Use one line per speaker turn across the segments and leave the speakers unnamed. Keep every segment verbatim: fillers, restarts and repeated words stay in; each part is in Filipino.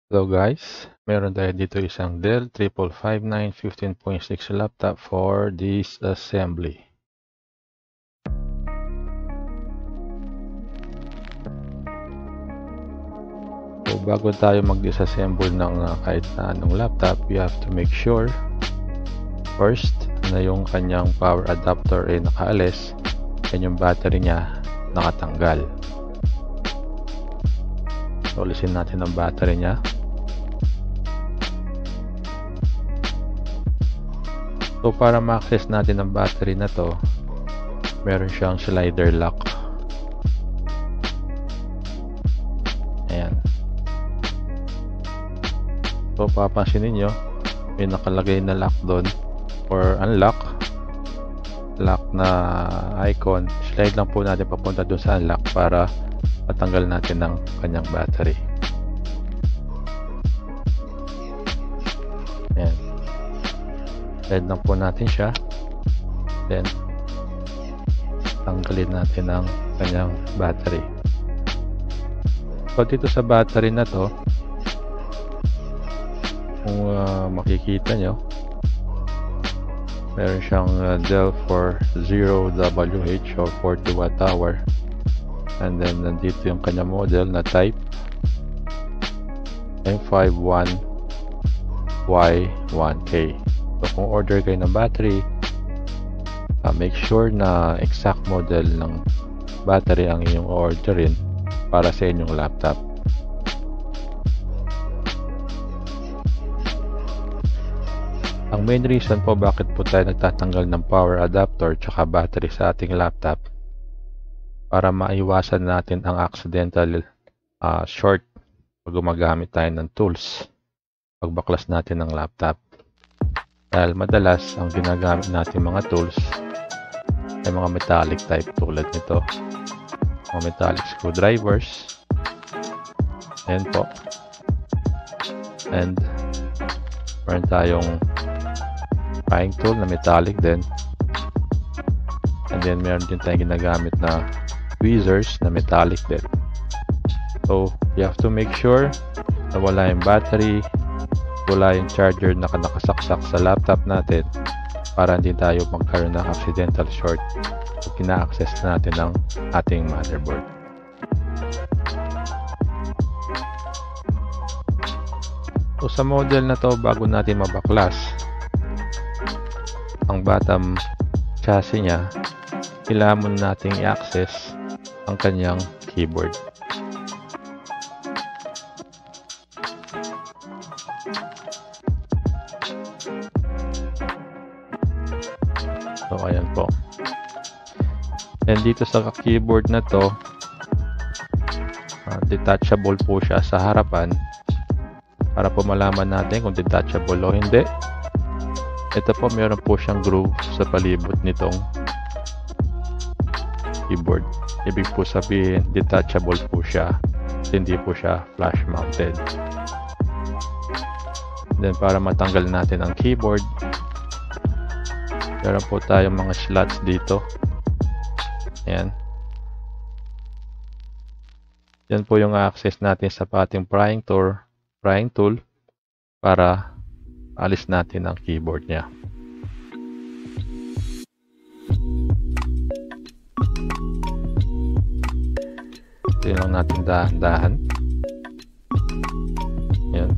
Hello guys, meron tayo dito isang Dell five five five nine fifteen point six laptop for disassembly. So bago tayo mag-disassemble ng uh, kahit na anong laptop, you have to make sure first na yung kanyang power adapter ay nakaalis and yung battery niya nakatanggal. So alisin natin ang battery niya. So para ma-access natin ang battery na to, meron siyang slider lock. Ayan. So papansinin nyo, may nakalagay na lock doon or unlock. Lock na icon. Slide lang po natin papunta doon sa unlock para matanggal natin ng kanyang battery. Ayan. Slide lang po natin siya. Then tanggalin natin ang kanyang battery. So dito sa battery na to, kung uh, makikita nyo, meron siyang uh, Dell four zero W H or forty watt hour, and then nandito yung kanya model na type M five one Y one K. So kung order kayo ng battery, uh, make sure na exact model ng battery ang inyong orderin para sa inyong laptop. Ang main reason po bakit po tayo nagtatanggal ng power adapter tsaka battery sa ating laptop, para maiwasan natin ang accidental uh, short pag gumagamit tayo ng tools pagbaklas natin ng laptop. Dahil madalas ang ginagamit natin mga tools ay mga metallic type tulad nito, mga metallic screwdrivers. Ayan po. And meron tayong prying tool na metallic din, and then meron din tayong ginagamit na tweezers na metallic din. So you have to make sure na wala yung battery, wala yung charger na nakasaksak sa laptop natin para hindi tayo magkaroon ng accidental short pag kina-access natin ng ating motherboard. So sa model na to, bago natin mabaklas ang bottom chassis niya, kailangan nating i-access ang kanyang keyboard. So ayan po. And dito sa keyboard na to, uh, detachable po siya sa harapan para po malaman natin kung detachable o hindi. Ito po, meron po siyang groove sa palibot nitong keyboard. Ibig po sabihin, detachable po siya, hindi po siya flush mounted. Then para matanggal natin ang keyboard, meron po tayong mga slots dito. Ayan. Yan po yung access natin sa ating prying tool, prying tool para alis natin ang keyboard niya. Ito lang natin dahan-dahan. Yan.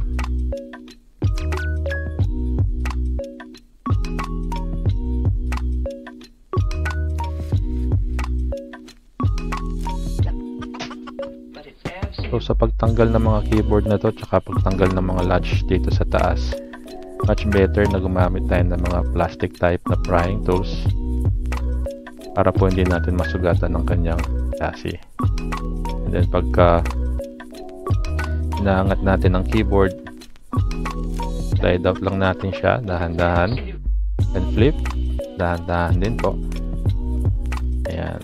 So sa pagtanggal ng mga keyboard na to, tsaka pagtanggal ng mga latch dito sa taas, much better na gumamit tayo ng mga plastic type na prying tools para po hindi natin masugatan ng kanyang chassis. And then pagka inaangat natin ang keyboard, slide out lang natin siya dahan-dahan, and flip dahan-dahan din po. Ayan.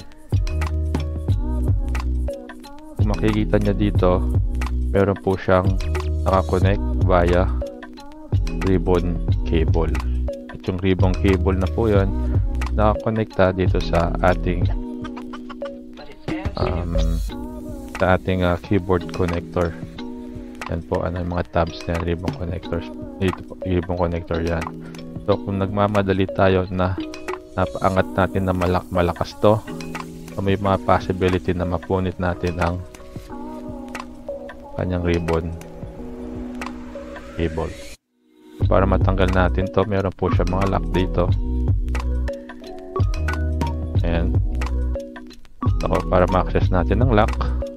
Kung makikita nyo dito, meron po siyang nakakonect via ribbon cable. At yung ribbon cable na po yun, nakakonekta dito sa ating um, sa ating uh, keyboard connector. Yan po, ano yung mga tabs na yan, ribbon connectors. Dito po, ribbon connector yan. So, kung nagmamadali tayo na napaangat natin na malak malakas to, so may mga possibility na mapunit natin ang kanyang ribbon cable. Para matanggal natin to, meron po siya mga lock dito. Ayan. So, para ma-access natin ang lock,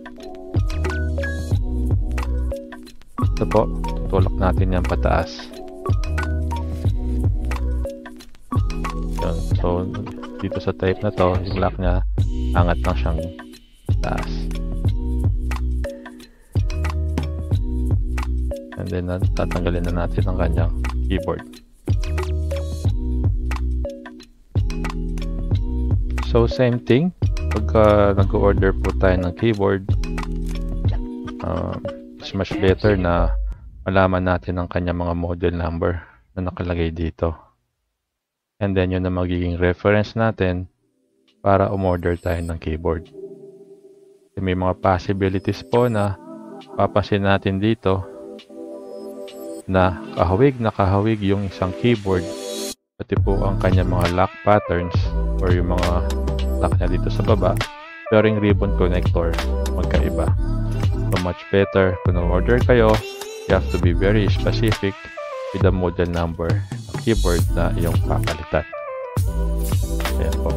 ito po, tutulak natin yan pataas. Yun. So, dito sa type na to, yung lock nya, angat lang siyang taas. And then, tatanggalin na natin ang kanyang keyboard. So, same thing. Pagka nag-order po tayo ng keyboard, um, it's much better na malaman natin ang kanyang mga model number na nakalagay dito. And then, yun na magiging reference natin para umorder tayo ng keyboard. May mga possibilities po na papansin natin dito na kahawig na kahawig yung isang keyboard, pati po ang kanyang mga lock patterns or yung mga lock niya dito sa baba, pero yung ribbon connector magkaiba. So much better kung order kayo, you have to be very specific with the model number ng keyboard na iyong papalitan. Ayan po.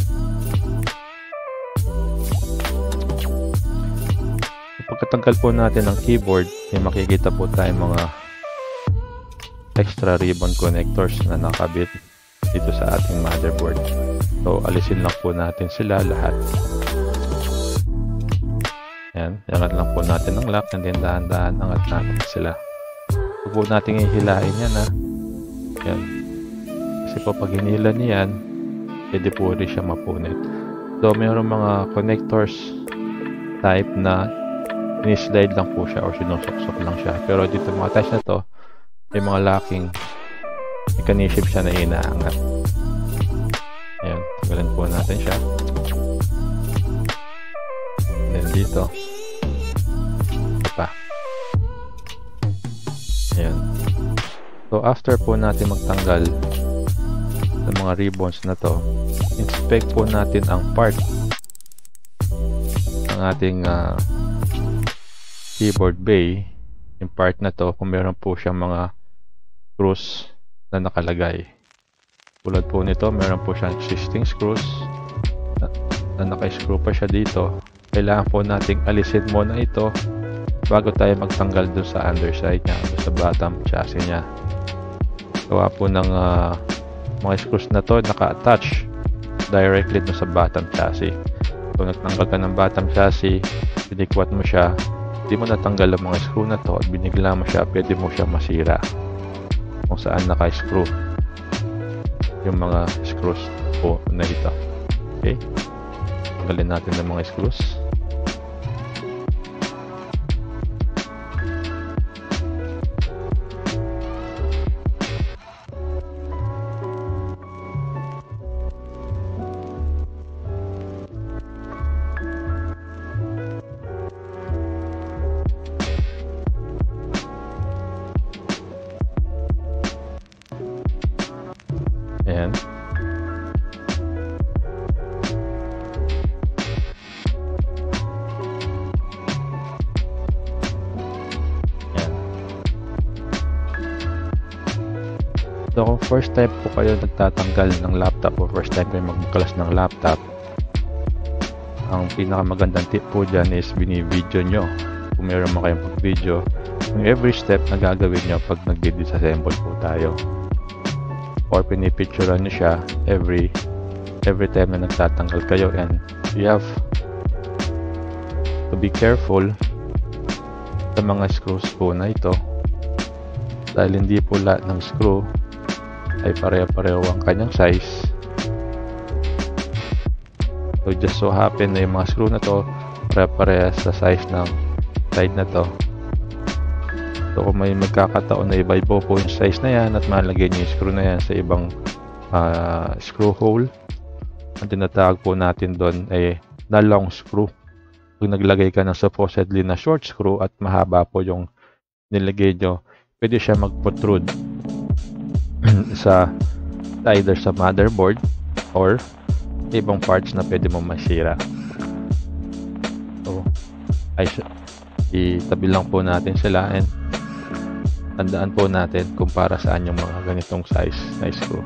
Pagkatanggal po natin ng keyboard, may makikita po tayong mga extra ribbon connectors na nakabit dito sa ating motherboard. So, alisin lang po natin sila lahat. Yan, angat lang po natin ang lock, and then dahan-dahan angat natin sila. Huwag po natin ihilain yan, ha. Yan. Kasi po pag hinila niyan, pwede po rin siya mapunit. So, mayroong mga connectors type na ini-slide lang po siya or sinusok-sok lang siya. Pero dito mga types na to, may mga locking mechanism siya na inaangat. Ayan, tanggalin po natin siya. Then dito, ito pa. Ayan. So after po natin magtanggal ng mga ribbons na to, inspect po natin ang part ng ating uh, keyboard bay. Yung part na to, kung meron po siyang mga screws na nakalagay. Tulad po nito, meron po siyang existing screws na, na naka-screw pa siya dito. Kailangan po nating alisin muna ito bago tayo magtanggal doon sa underside niya, doon sa bottom chassis niya. Gawa po ng uh, mga screws na to naka-attach directly doon sa bottom chassis. So nagtanggal ka ng bottom chassis, pinikwat mo siya, hindi mo natanggal ang mga screw na to at binigla mo siya, pwede mo siya masira kung saan naka-screw yung mga screws po na ito. Okay, tanggalin natin ng mga screws. Ayan. Ayan. So kung first time po kayo nagtatanggal ng laptop o first time kayo magbukas ng laptop, ang pinakamagandang tip po dyan is bini-video nyo. Kung meron mo kayong pag-video, yung every step na gagawin nyo pag nag-disassemble po tayo. Or pinipicturean nyo siya every every time na nagtatanggal kayo, and you have to be careful sa mga screws po na ito dahil hindi po lahat ng screw ay pareho-pareho ang kanyang size. So just so happen na yung mga screw na to pare-parehas sa size ng side na to. So kung may magkakataon na iba-iba po yung size na yan at malagyan nyo yung screw na yan sa ibang uh, screw hole, ang tinatawag po natin doon ay na long screw. Kung naglagay ka ng supposedly na short screw at mahaba po yung nilagay nyo, pwede siya mag-protrude sa either sa motherboard or ibang parts na pwede mo masira. So, ay, itabi lang po natin sila and tandaan po natin kung para saan yung mga ganitong size na screw.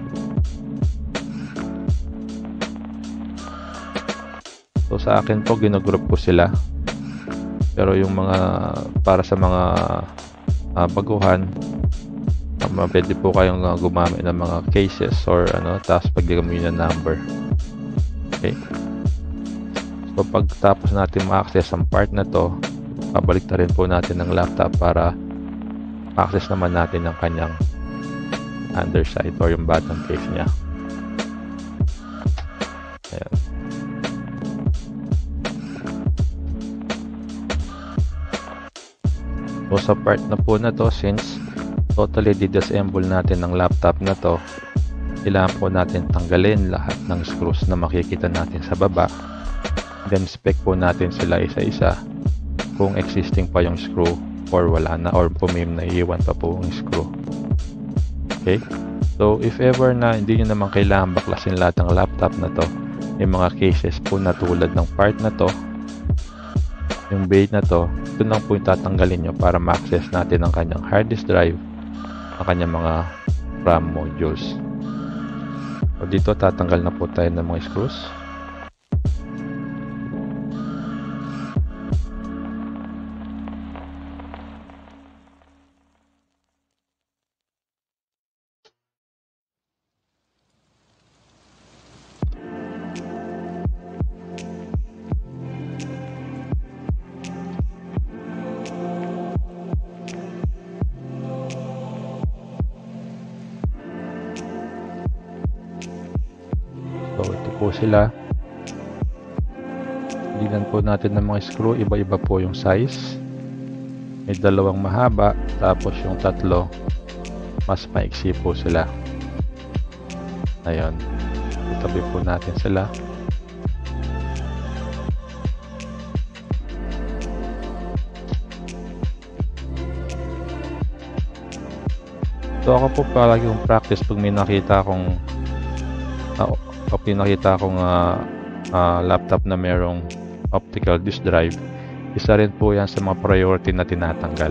So sa akin po, ginagroup ko sila. Pero yung mga para sa mga uh, baguhan, um, pwede po kayong uh, gumamit ng mga cases or ano, tapos paglagay ng number. Okay. So pagtapos natin ma-access ang part na to, pabalik na rin po natin ng laptop para ma-access naman natin ang kanyang underside or yung bottom case niya. Ayan. So sa part na po na to, since totally disassemble natin ng laptop na to, kailangan po natin tanggalin lahat ng screws na makikita natin sa baba. Then spec po natin sila isa-isa kung existing pa yung screw or wala na, or kung may naiiwan pa po yung screw. Okay? So if ever na hindi nyo naman kailangan baklasin lahat ng laptop na to, may mga cases po na tulad ng part na to, yung bay na to, ito lang po yung tatanggalin nyo para ma-access natin ang kanyang hard disk drive, ang kanyang mga RAM modules. So dito tatanggal na po tayo ng mga screws. So ito po sila. Tignan po natin ng mga screw, iba-iba po yung size. May dalawang mahaba, tapos yung tatlo mas maiksi po sila. Ayun. Itabi po natin sila. So ako po palagi kong practice pag may nakita akong uh, pag nakita akong uh, uh, laptop na merong optical disk drive, isa rin po yan sa mga priority na tinatanggal.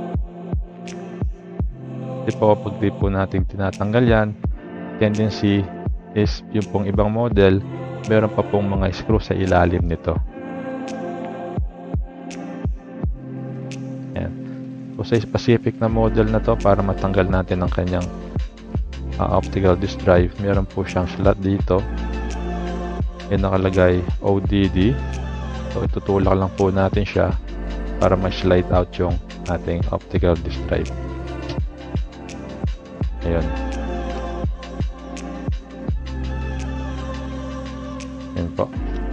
Di po pag di po natin tinatanggal yan, tendency is yung pong ibang model, meron pa pong mga screw sa ilalim nito. Yan. So sa specific na model na to, para matanggal natin ang kanyang uh, optical disk drive, meron po siyang slot dito. Yan nakalagay O D D. So itutulak lang po natin siya para ma-slide out yung ating optical disk drive. Ayun. Yan po.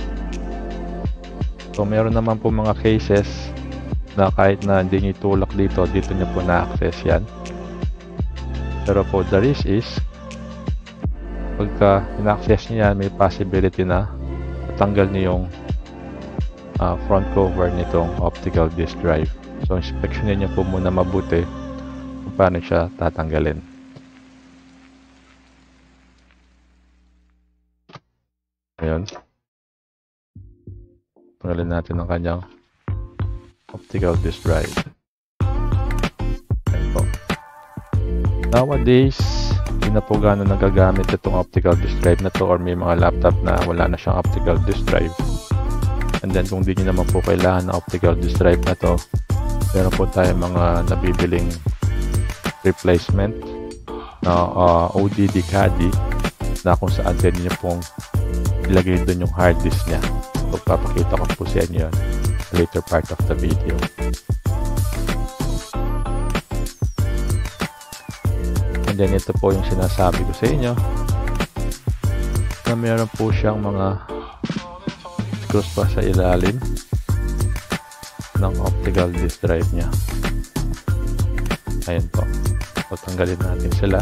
So meron naman po mga cases na kahit na hindi nyo itulak dito, dito nyo po na-access yan. Pero po the risk is, pagka in-access nyo yan, may possibility na matanggal nyo yung uh, front cover nitong optical disk drive. So inspeksyonin nyo po muna mabuti kung paano siya tatanggalin. Ayun. Tanggalin natin ang kanyang optical disk drive. Ayun po. Nowadays, hindi na po gano'n nagagamit itong optical disk drive na to, or may mga laptop na wala na siyang optical disk drive. And then kung di nyo naman po kailangan ng optical disk drive na to, meron po tayo mga nabibiling replacement na uh, O D D caddy na kung saan pwede nyo pong ilagay doon yung hard disk nya. So papakita ko po sa inyo yun later part of the video. And then ito po yung sinasabi ko sa inyo na meron po siyang mga screws pa sa ilalim ng optical disk drive nya. Ayun po. So tanggalin natin sila.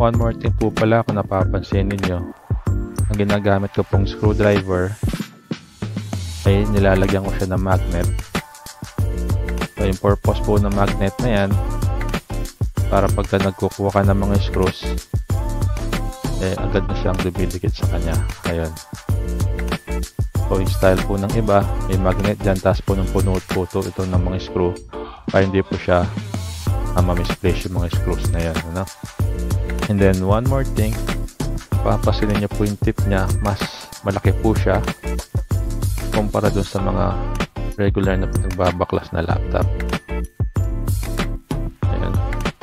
one more thing po pala kung napapansin ninyo, ang ginagamit ko pong screwdriver ay nilalagyan ko siya ng magnet. So yung purpose po ng magnet na yan, para pagka nagkukuha ka ng mga screws, eh agad na siyang dumidikit sa kanya. Ayun. So yung style po ng iba, may magnet dyan, tapos punong-puno po ito, ito ng mga screw, para hindi po siya ah, ma-misplace yung mga screws na yan. Ano? And then one more thing, papasinin niyo po yung tip niya, mas malaki po siya kumpara dun sa mga regular na nagbabaklas na laptop. Ayan.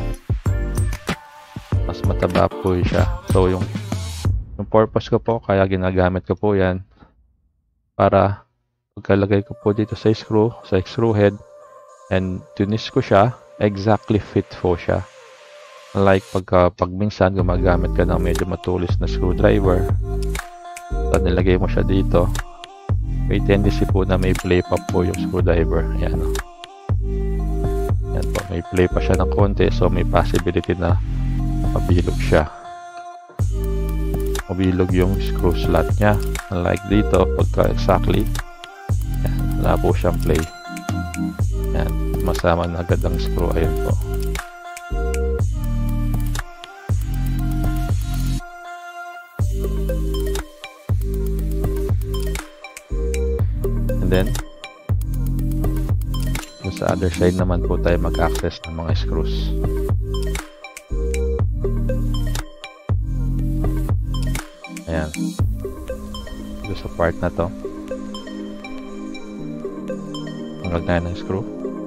Mas mataba po siya. So yung, yung purpose ko po, kaya ginagamit ko po yan, para pagkalagay ko po dito sa screw, sa screw head, and tunis ko siya, exactly fit po siya. Like pagka pag minsan gumagamit ka ng medyo matulis na screwdriver, at nilagay mo siya dito, may tendency po na may play pa po yung screwdriver. Ayan. Ayan po, may play pa siya ng konti, so may possibility na mabilog siya. Mabilog yung screw slot niya. Unlike dito, pagka exactly, ayan, wala po siyang play. Ayan, masama na agad ang screw. Ayan po. And then, sa other side naman po tayo mag-access ng mga screws. Ayan. Ito sa part na to. Ang lagay ng screw.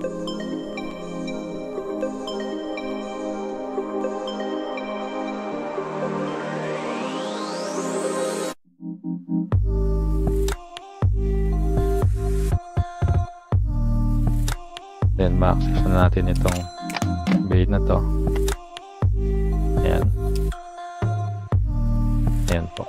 Then ma-access na natin itong blade na to. Ayan. Ayan po.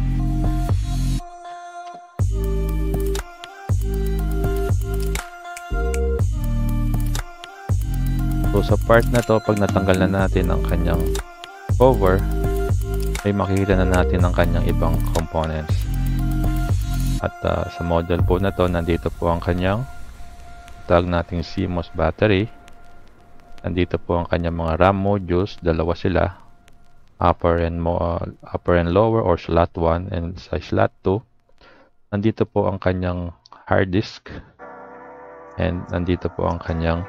So sa part na to, pag natanggal na natin ang kanyang cover, ay makikita na natin ang kanyang ibang components. At uh, sa model po na to, nandito po ang kanyang tag nating C M O S battery. Nandito po ang kanyang mga RAM modules, dalawa sila, upper and mo uh, upper and lower, or slot one and sa slot two. Nandito po ang kanyang hard disk, and nandito po ang kanyang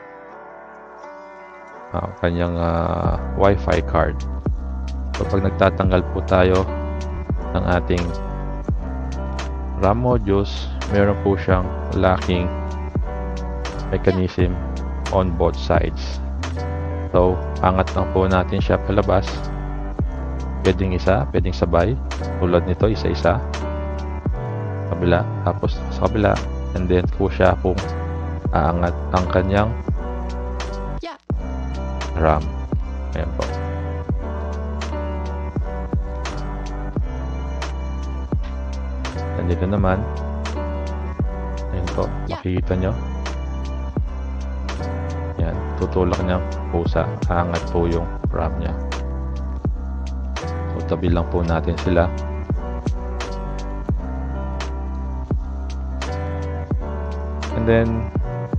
uh, kanyang uh, Wi-Fi card. So pag nagtatanggal po tayo ng ating RAM modules, meron po siyang locking mechanism on both sides. So, angat lang po natin siya palabas. Pwedeng isa, pwedeng sabay. Tulad nito, isa-isa. Kabila, tapos sa kabila. And then po siya kung aangat ang kanyang RAM. Ayan po. Nandito naman. Ayan po, makikita nyo. Yan, tutulak niya po sa angat po yung RAM niya. So, tabi lang po natin sila. And then,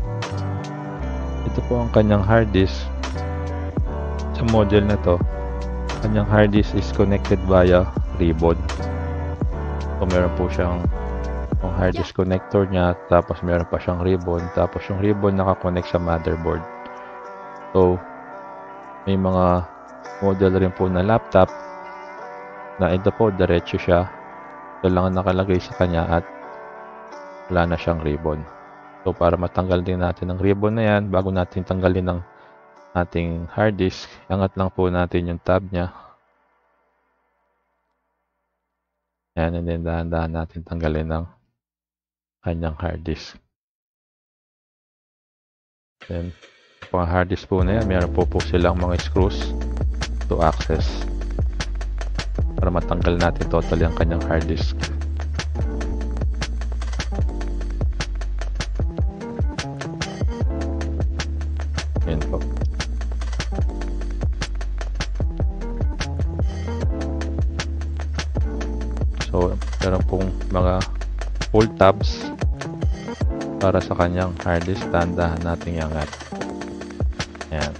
ito po ang kanyang hard disk. Sa model na to, kanyang hard disk is connected via ribbon. So, meron po siyang yung hard disk connector niya, tapos meron pa siyang ribbon, tapos yung ribbon nakakonect sa motherboard. So may mga model rin po na laptop na ito po diretso siya, ito lang ang nakalagay sa kanya at wala na siyang ribbon. So para matanggal din natin ang ribbon na yan, bago natin tanggalin ang ating hard disk, angat lang po natin yung tab niya. Yan, and then dahan-dahan natin tanggalin ng kanyang hard disk. Then, pang hard disk po na yan, meron po po silang mga screws to access para matanggal natin totally ang kanyang hard disk. Yan po. meron pong mga full tabs para sa kanyang hard disk. Tandahan natin iangat. Ayan.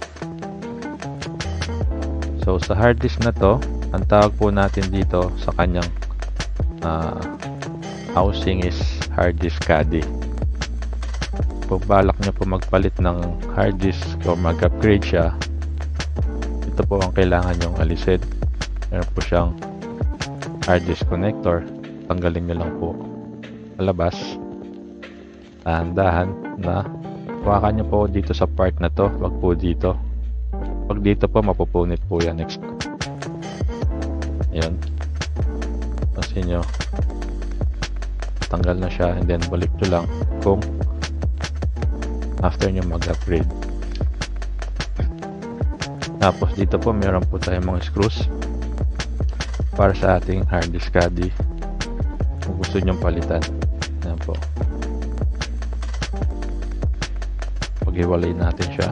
So sa hard disk na to, ang tawag po natin dito sa kanyang uh, housing is hard disk caddy. Kung balak nyo po magpalit ng hard disk o mag-upgrade siya, ito po ang kailangan nyong alisin. Meron po siyang hard disk connector. Tanggalin nyo lang po sa labas. Dahan-dahan na hawakan nyo po dito sa part na to, wag po dito. Pag dito po, mapupunit po yan. Next. Ayan. Pansin nyo, tanggal na siya, and then balik nyo lang kung after nyo mag-upgrade. Tapos dito po meron po tayong mga screws para sa ating hard disk caddy kung gusto nyo palitan. Ayan po, pag-iwalay natin siya.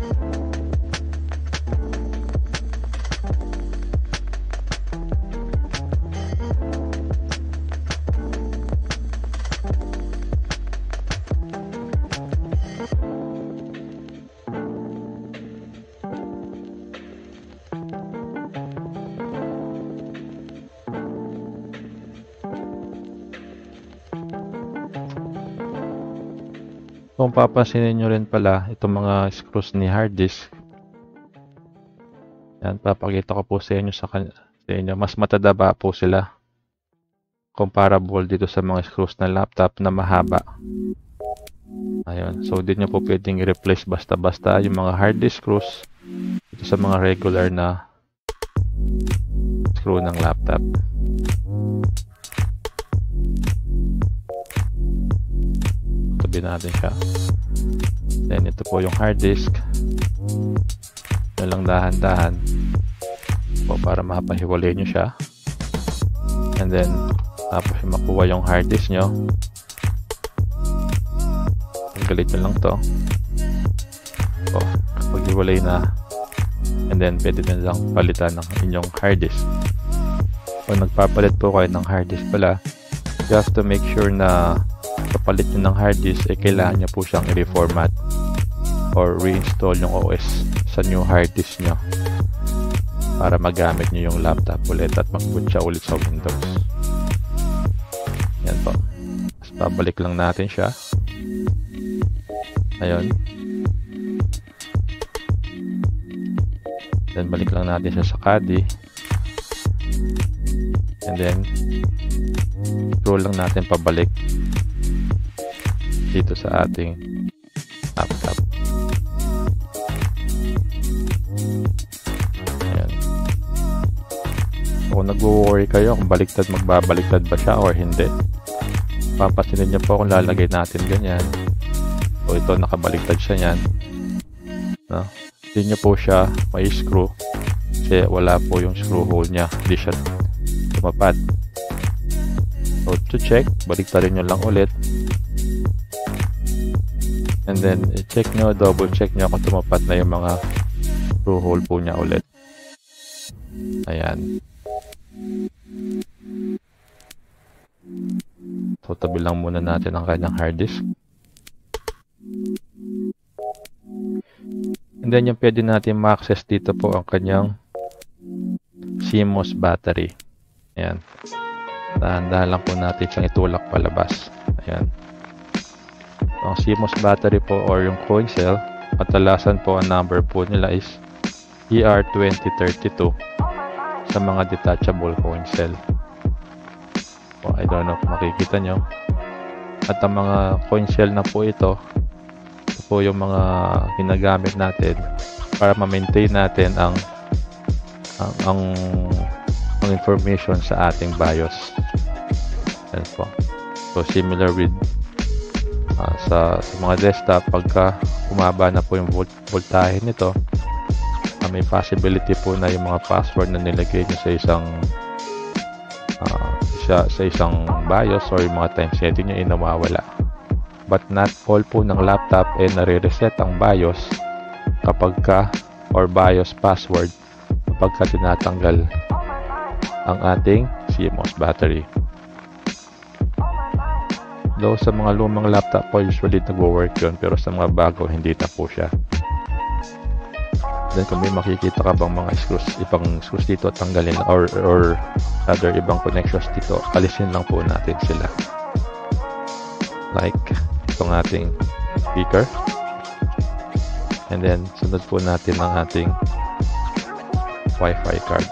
Kung papansinin nyo rin pala, itong mga screws ni hard disk, yan, papakita ko po sa inyo, sa, sa inyo, mas matadaba po sila comparable dito sa mga screws na laptop na mahaba. Ayun, so di nyo po pwedeng i-replace basta-basta yung mga hard disk screws dito sa mga regular na screw ng laptop. Tabi natin siya. Then ito po yung hard disk. Yan lang dahan-dahan po para mapahiwalay nyo siya. And then tapos makuha yung hard disk nyo, galit nyo lang to po, kapag hiwalay na, and then pwede na lang palitan ng inyong hard disk. Kung nagpapalit po kayo ng hard disk pala, you have to make sure na kapalit nyo ng hard disk, eh kailangan nyo po siyang i-reformat or reinstall yung O S sa new hard disk nyo para magamit nyo yung laptop ulit at mag-boot siya ulit sa Windows. Yan po. Tapos babalik lang natin siya. Ayun. Then balik lang natin siya sa caddy. And then scroll lang natin pabalik dito sa ating laptop. Ayan. Kung nag-worry kayo kung baliktad, magbabaliktad ba siya or hindi, papasinin niyo po kung lalagay natin ganyan. So ito, nakabaliktad siya niyan, no? Hindi niyo po siya may screw kasi wala po yung screw hole niya, hindi siya tumapad. So to check, baliktarin nyo lang ulit, and then check nyo, double check nyo kung tumapat na yung mga screw hole po niya ulit. Ayan. So tabi lang muna natin ang kanyang hard disk. And then yung pwede natin ma-access dito po ang kanyang C M O S battery. Ayan. Dahan-dahan lang po natin siyang itulak palabas. Ayan. So, ang C M O S battery po or yung coin cell, katalasan po ang number po nila is E R twenty thirty-two sa mga detachable coin cell. So, I don't know kung makikita nyo. At ang mga coin cell na po ito, ito po yung mga ginagamit natin para ma-maintain natin ang ang, ang ang information sa ating BIOS. Yan po. So similar with uh, sa, sa mga desktop, pagka umaba na po yung volt voltahe nito, uh, may possibility po na yung mga password na nilagay nyo sa isang uh, sa, sa isang BIOS or yung mga time setting nyo ay nawawala. But not all po ng laptop ay eh, nare-reset ang BIOS kapag ka, or BIOS password kapag ka tinatanggal ang ating C M O S battery. Though sa mga lumang laptop po usually nagwo-work yun, pero sa mga bago hindi na po siya. Then kung may makikita ka bang mga screws, ibang screws dito, tanggalin or or other ibang connections dito, alisin lang po natin sila. Like itong ating speaker. And then sunod po natin ang ating Wi-Fi card.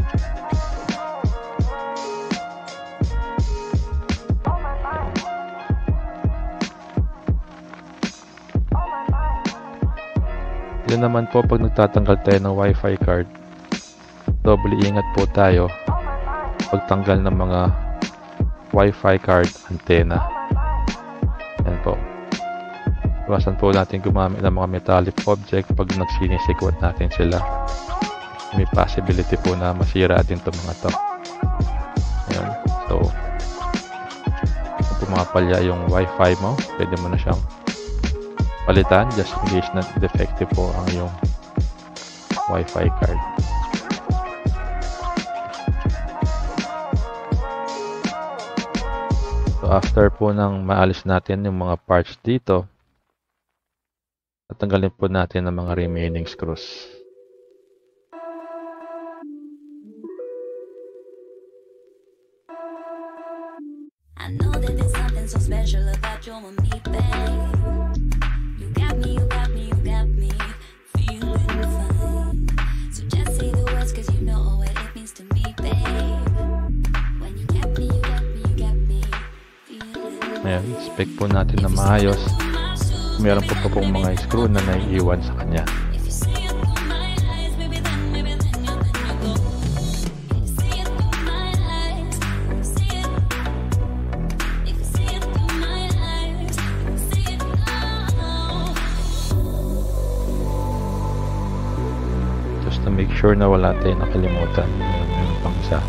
Yun naman po pag nagtatanggal tayo ng Wi-Fi card, doble ingat po tayo pagtanggal ng mga Wi-Fi card antenna. Yan po. Iwasan po natin gumamit ng mga metallic object pag nagsinisikot natin sila. May possibility po na masira din itong mga to. Ayan. So, kung pumapalya yung Wi-Fi mo, pwede mo na siyang palitan just in case na defective po ang yung Wi-Fi card. So after po nang maalis natin yung mga parts dito, tatanggalin po natin ang mga remaining screws.
I know that there's something so special about you and me, babe. You got me, you got me, you got me feeling fine. So just say the words, cause you know what it means to me, babe. When you got me, you got me, you got me feeling fine.
Ayan, spec po natin na maayos. Meron po pa pong mga screw na naiiwan sa kanya. Make sure na wala tayong nakalimutan. Meron pang isa.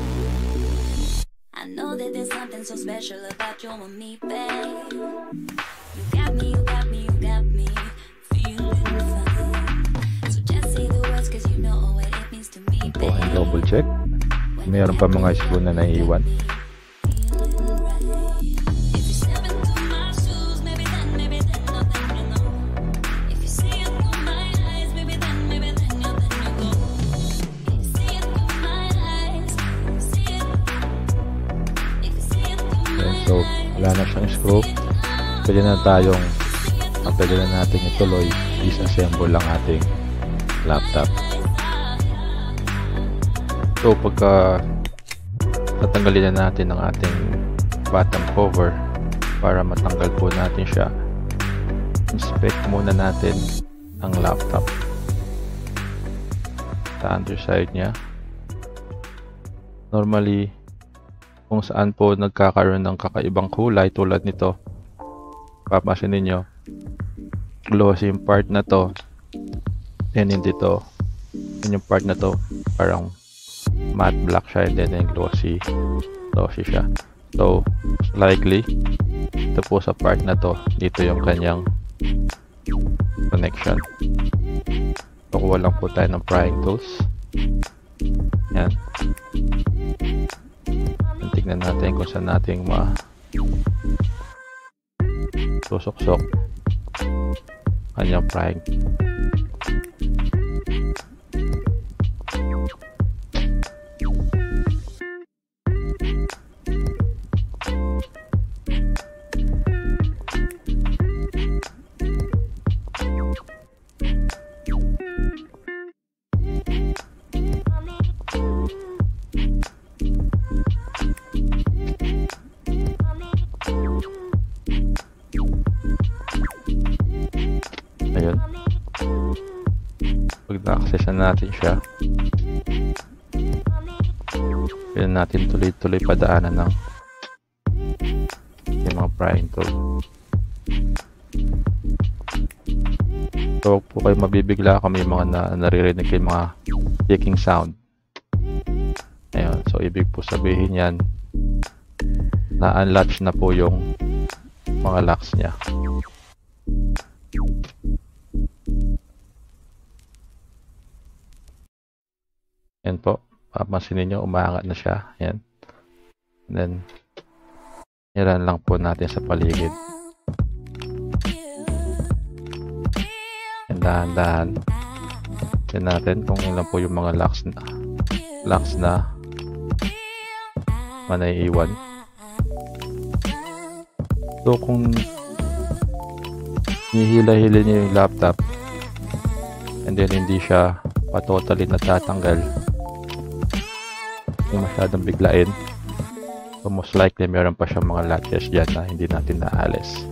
I know that there's something so special about you and me, babe. You got me, you got me, you got me feeling fine. So just say the words, cause you know what it means to me,
Ito
babe.
ang double check. Meron pa mga screw na naiiwan. So, wala na siyang screw. Pwede na tayong uh, pwede na natin ituloy. Disassemble lang ating laptop. So, pagka tatanggalin na natin ang ating bottom cover para matanggal po natin siya, inspect muna natin ang laptop sa underside niya. Normally, kung saan po nagkakaroon ng kakaibang kulay tulad nito, papansin ninyo glossy yung part na to, then hindi to, yun yung part na to parang matte black siya, and then yung glossy glossy siya. So likely ito po sa part na to, dito yung kanyang connection. Kukuha lang po tayo ng prying tools. Yan, tignan natin kung saan natin ma susuksok kanyang prying. Ayun. Pag na-access na natin siya, pwede natin tuloy-tuloy padaanan ng yung mga prying tool. So huwag po kayo mabibigla kung may mga na, naririnig kayo mga clicking sound. Ayun. So ibig po sabihin yan, na-unlatch na po yung mga locks niya. Yan po, papansin niyo umaangat na siya. Yan. And then Iran lang po natin sa paligid. And dahan-dahan. Tignan natin kung ilan po yung mga locks na, locks na manaiiwan. So kung nihila-hila niyo yung laptop and then hindi siya pa-totally natatanggal, yung masyadong biglain, so most likely meron pa siyang mga latches dyan na hindi natin naalis.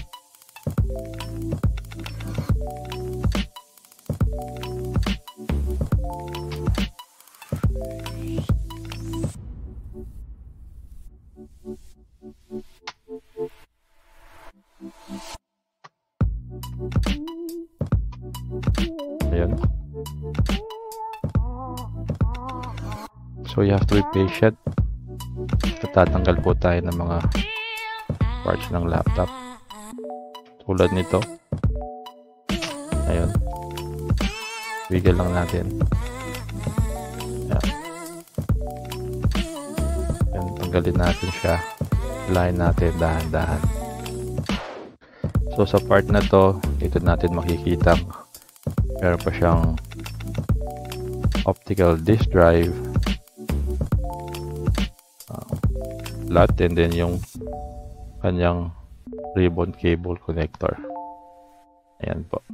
Ayan. So you have to be patient. Tatanggal po tayo ng mga parts ng laptop tulad nito. Ayun, wiggle lang natin. Ayan. Ayan, tanggalin natin siya, line natin dahan-dahan. So sa part na to, dito natin makikita meron pa siyang optical disk drive, lot, and then yung kanyang ribbon cable connector. Ayan po.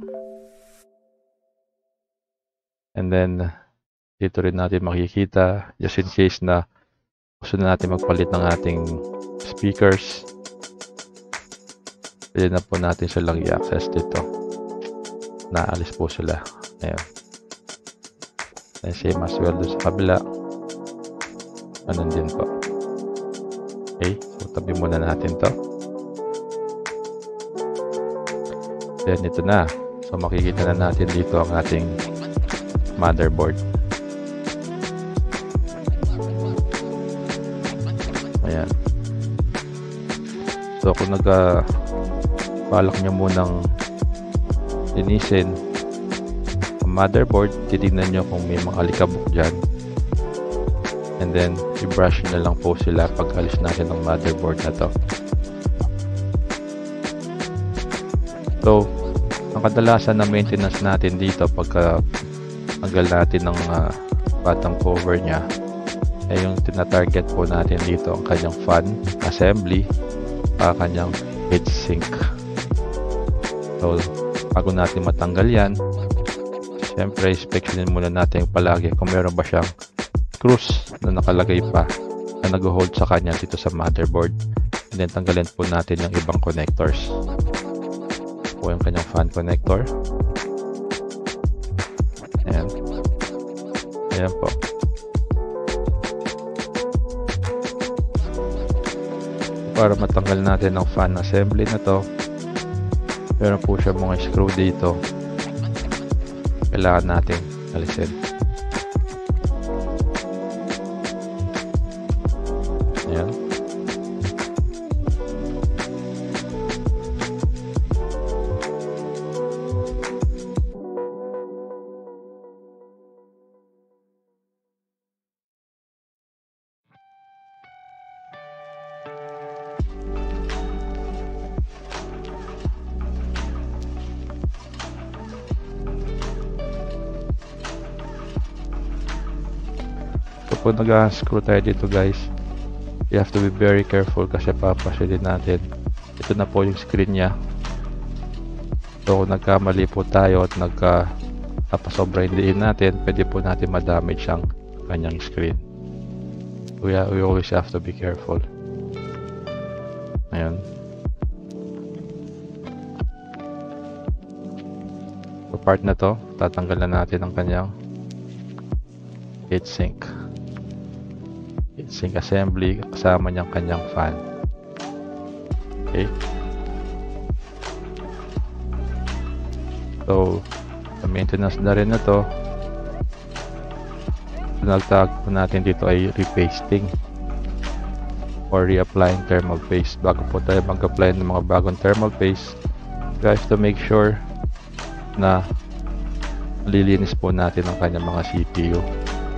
And then dito rin natin makikita, just in case na gusto na natin magpalit ng ating speakers, pwede na po natin silang i-access dito. Naalis po sila. Ayan. And same as well doon sa kabila. Ganun din po. Okay, so tabi muna natin to. Then ito na. So makikita na natin dito ang ating motherboard. Ayan. So kung nagka balak nyo munang linisin ang motherboard, titignan nyo kung may mga alikabok dyan. And then, i-brush na lang po sila pag alis natin ng motherboard na to. So, ang kadalasan na maintenance natin dito pagka tanggal natin ng uh, batang cover nya, ay yung tina-target po natin dito ang kanyang fan assembly, uh, kanyang heatsink. So, bago natin matanggal yan, syempre, inspectionin muna natin palagi kung meron ba siyang screws na nakalagay pa na nag-hold sa kanya dito sa motherboard. And then tanggalin po natin yung ibang connectors. Po yung kanyang fan connector. Ayan. Ayan po. Para matanggal natin ang fan assembly na to, meron po siya mga screw dito. Kailangan natin alisin. Ayan. So kung nag-screw tayo dito guys, you have to be very careful kasi papasilin natin. Ito na po yung screen nya. So kung nagkamali po tayo at nagka napasobra hindiin natin, pwede po natin madamage ang kanyang screen. We, we always have to be careful. Ayan. So part na to, tatanggalan natin ang kanyang heatsink. Heatsink assembly kasama niyang kanyang fan. Okay. So, sa maintenance na rin na to, nagtag po natin dito ay repasting or reapplying thermal paste. Bago po tayo mag-apply ng mga bagong thermal paste, guys, to make sure na lilinis po natin ang kanyang mga C P U.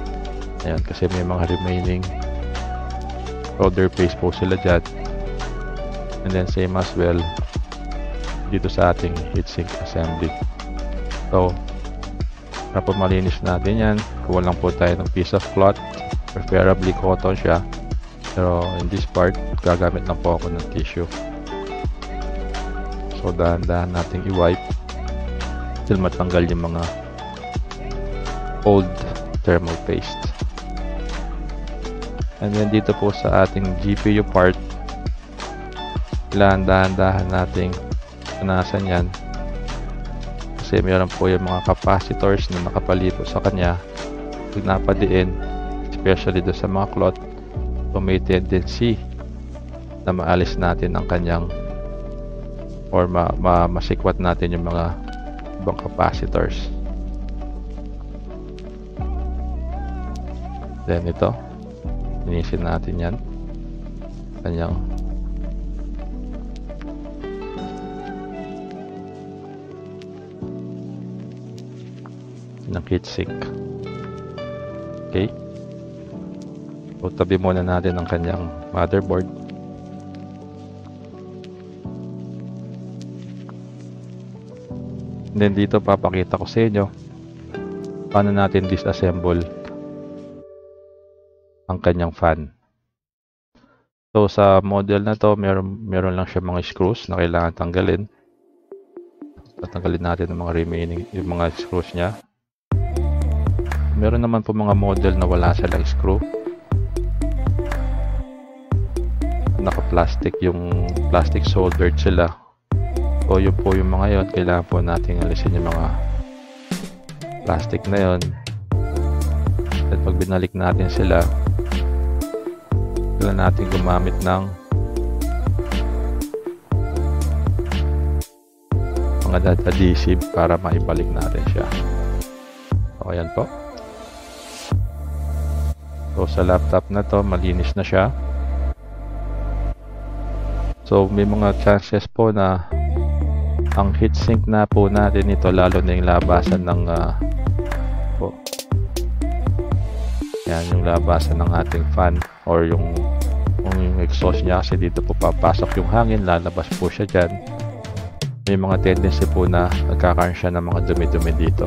Ayan, kasi may mga remaining solder paste po sila dyan. And then same as well dito sa ating heatsink assembly. So para po malinis natin yan, kuha lang po tayo ng piece of cloth, preferably cotton siya, pero in this part gagamit lang po ako ng tissue. So dahan-dahan nating i-wipe till matanggal yung mga old thermal paste. And then dito po sa ating G P U part, kailangan dahan-dahan nating punasan yan kasi meron po yung mga capacitors na nakapalito sa kanya. Pag napadiin, especially do sa mga cloth, so may tendency na maalis natin ang kanyang or ma ma masikwat natin yung mga ibang capacitors. Then ito, linisin natin yan, kanyang ng heatsink. Okay, so tabi muna natin ang kanyang motherboard. And then dito papakita ko sa inyo paano natin disassemble ang kanyang fan. So sa model na to, meron, meron lang siya mga screws na kailangan tanggalin. Tatanggalin natin ang mga remaining, yung mga screws niya. Meron naman po mga model na wala silang screw. Naka-plastic, yung plastic soldered sila. So yun po yung mga yon, kailangan po natin alisin yung mga plastic na yon. At pag binalik natin sila, kailangan natin gumamit ng mga adhesive para maibalik natin siya. So ayan po. So sa laptop na to, malinis na siya. So may mga chances po na ang heatsink na po natin ito, lalo na yung labasan ng uh, po. Yan yung labasan ng ating fan or yung, yung exhaust niya, kasi dito po papasok yung hangin, lalabas po siya dyan. May mga tendency po na nagkakaroon siya ng mga dumi-dumi dito.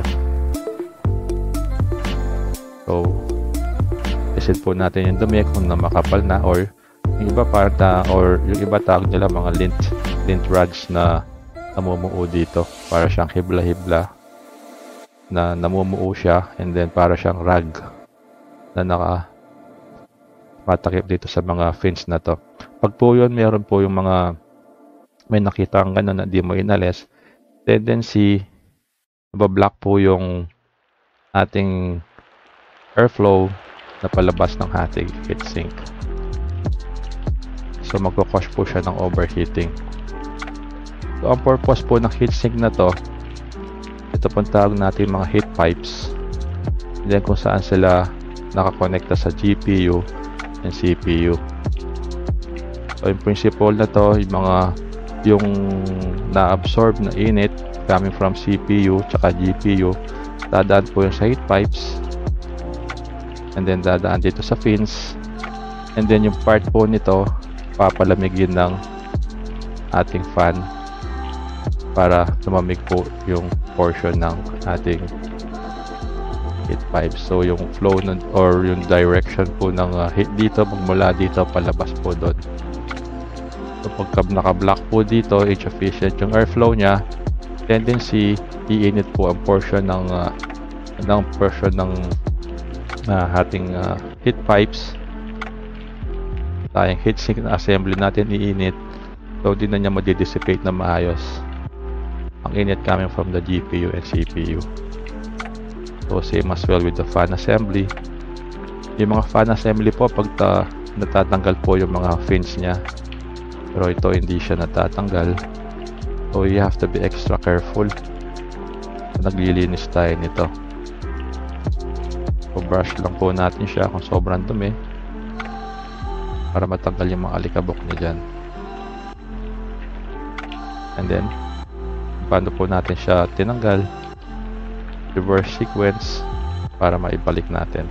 So isin po natin yung dumi kung na makapal na, or yung iba parta, or yung iba tawag nila mga lint lint rags na namumuo dito, para siyang hibla-hibla na namumuo siya, and then para siyang rag na naka matakip dito sa mga fins na to. Pag po yun, meron po yung mga may nakita ang gano'n na di mo inalis, tendency nabablock po yung ating airflow na palabas ng ating heatsink. So magkakause po siya ng overheating. So ang purpose po ng heatsink na to, ito pong tawag natin mga heat pipes. And then kung saan sila nakakonekta sa G P U and C P U. So yung principle na to, yung mga yung na-absorb na init coming from C P U tsaka G P U, dadaan po yung sa heat pipes, and then dadaan dito sa fins, and then yung part po nito papalamigin ng ating fan para lumamig po yung portion ng ating heat pipes. So yung flow nun, or yung direction po ng uh, heat dito, magmula dito palabas po doon. So pagka naka-block po dito, H efficient yung airflow niya, tendency iinit po ang portion ng uh, ng portion ng uh, ating uh, heat pipes. Tayong heatsink na assembly natin iinit, so di na niya ma-dissipate na maayos ang init coming from the G P U and C P U. So same as well with the fan assembly. Yung mga fan assembly po, pag ta, natatanggal po yung mga fins niya, pero ito hindi siya natatanggal, so you have to be extra careful. So, naglilinis tayo nito. So brush lang po natin siya kung sobrang dumi para matanggal yung mga alikabok niya dyan. And then paano po natin siya tinanggal, reverse sequence para maibalik natin.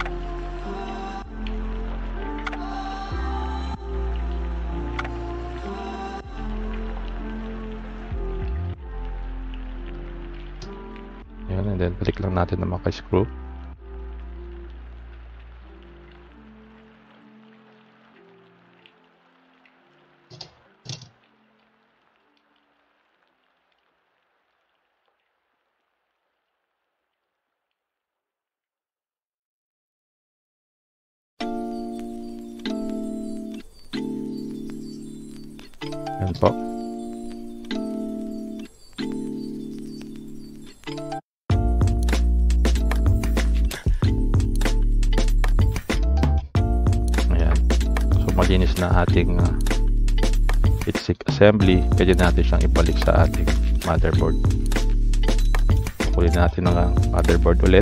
then balik lang natin na maka-screw. Yan po. Ayan. So malinis na ating uh, heatsink assembly. Pwede natin siyang ibalik sa ating motherboard. Kukunin natin ang motherboard ulit.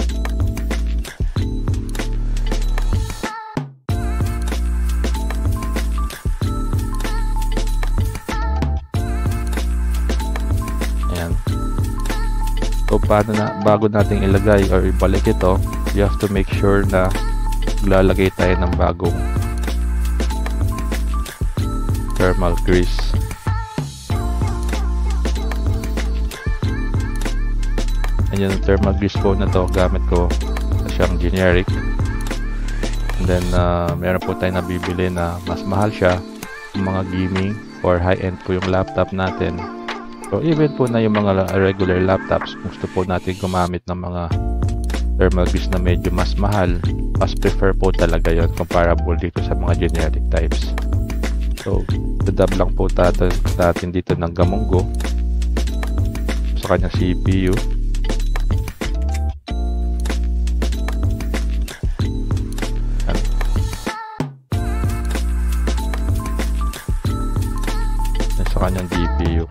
So paano na, bago nating ilagay or ibalik ito, you have to make sure na lalagay tayo ng bagong thermal grease. Ayan yung thermal grease po na to, gamit ko na siyang generic. And then uh, meron po tayo nabibili na mas mahal siya, yung mga gaming or high-end po yung laptop natin. So even po na yung mga regular laptops, gusto po natin gumamit ng mga thermal grease na medyo mas mahal, mas prefer po talaga yon comparable dito sa mga generic types. So dadab lang po natin, natin dito ng gamunggo sa kanyang C P U. Yan. Sa kanyang G P U.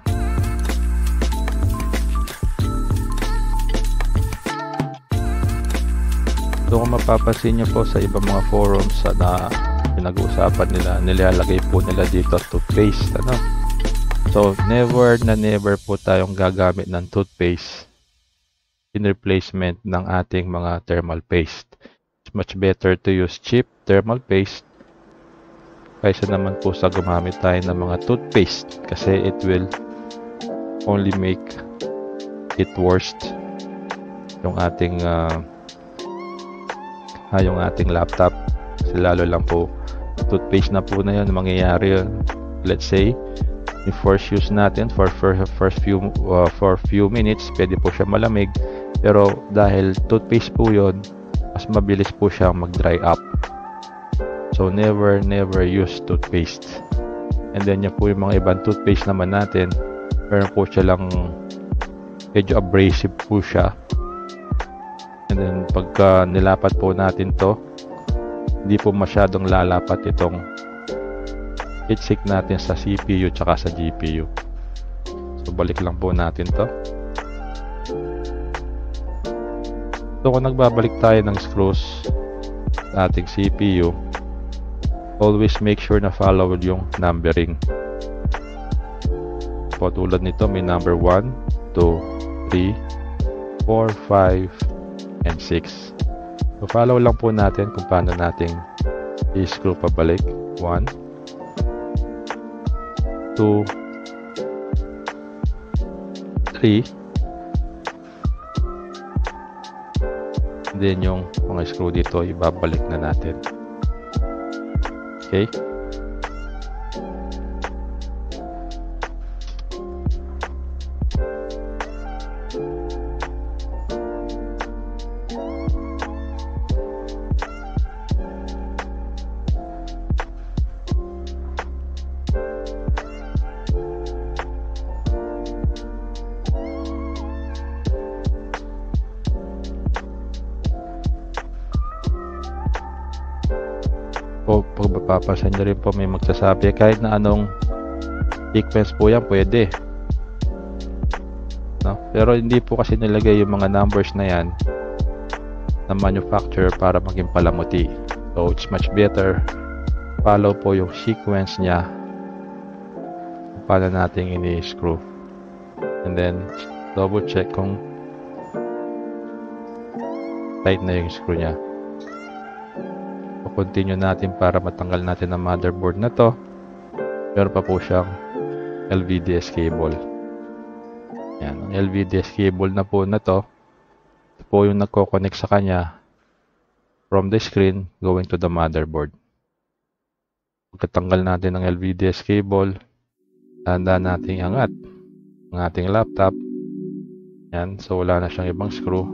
So kung mapapansin nyo po sa ibang mga forums na pinag-uusapan nila, nilalagay po nila dito toothpaste, ano? So never na never po tayong gagamit ng toothpaste in replacement ng ating mga thermal paste. It's much better to use cheap thermal paste kaysa naman po sa gumamit tayo ng mga toothpaste, kasi it will only make it worse yung ating uh, Ah, yung ating laptop. Kasi lalo lang po toothpaste na po na yun, mangyayari yun. Let's say yung first use natin for, for first few uh, for few minutes, pwede po siya malamig, pero dahil toothpaste po yun, mas mabilis po siyang mag dry up. So never never use toothpaste. And then yung po yung mga ibang toothpaste naman natin, meron po siya lang medyo abrasive po siya. And then pagka nilapat po natin to, hindi po masyadong lalapat itong heatsink natin sa C P U tsaka sa G P U. So balik lang po natin to. So kung nagbabalik tayo ng screws sa ating C P U, always make sure na follow yung numbering. So tulad nito, may number one, two, three, four, five, and six. So follow lang po natin kung paano natin i-screw pabalik. one, two, three, and then yung mga screw dito ibabalik na natin. Okay. O pag mapapansin nyo rin po, may magsasabi kahit na anong sequence po yan pwede, no? Pero hindi po kasi nilagay yung mga numbers na yan na manufacturer para maging palamuti. So it's much better follow po yung sequence nya kung paano natin ini-screw, and then double check kung tight na yung screw nya. Continue natin para matanggal natin ang motherboard na to. Meron pa po siyang L V D S cable. Yan, ang L V D S cable na po na to, po yung nagko-connect sa kanya from the screen going to the motherboard. Pagkatanggal natin ng L V D S cable, tanda natin angat ang ating laptop. Yan, so wala na siyang ibang screw.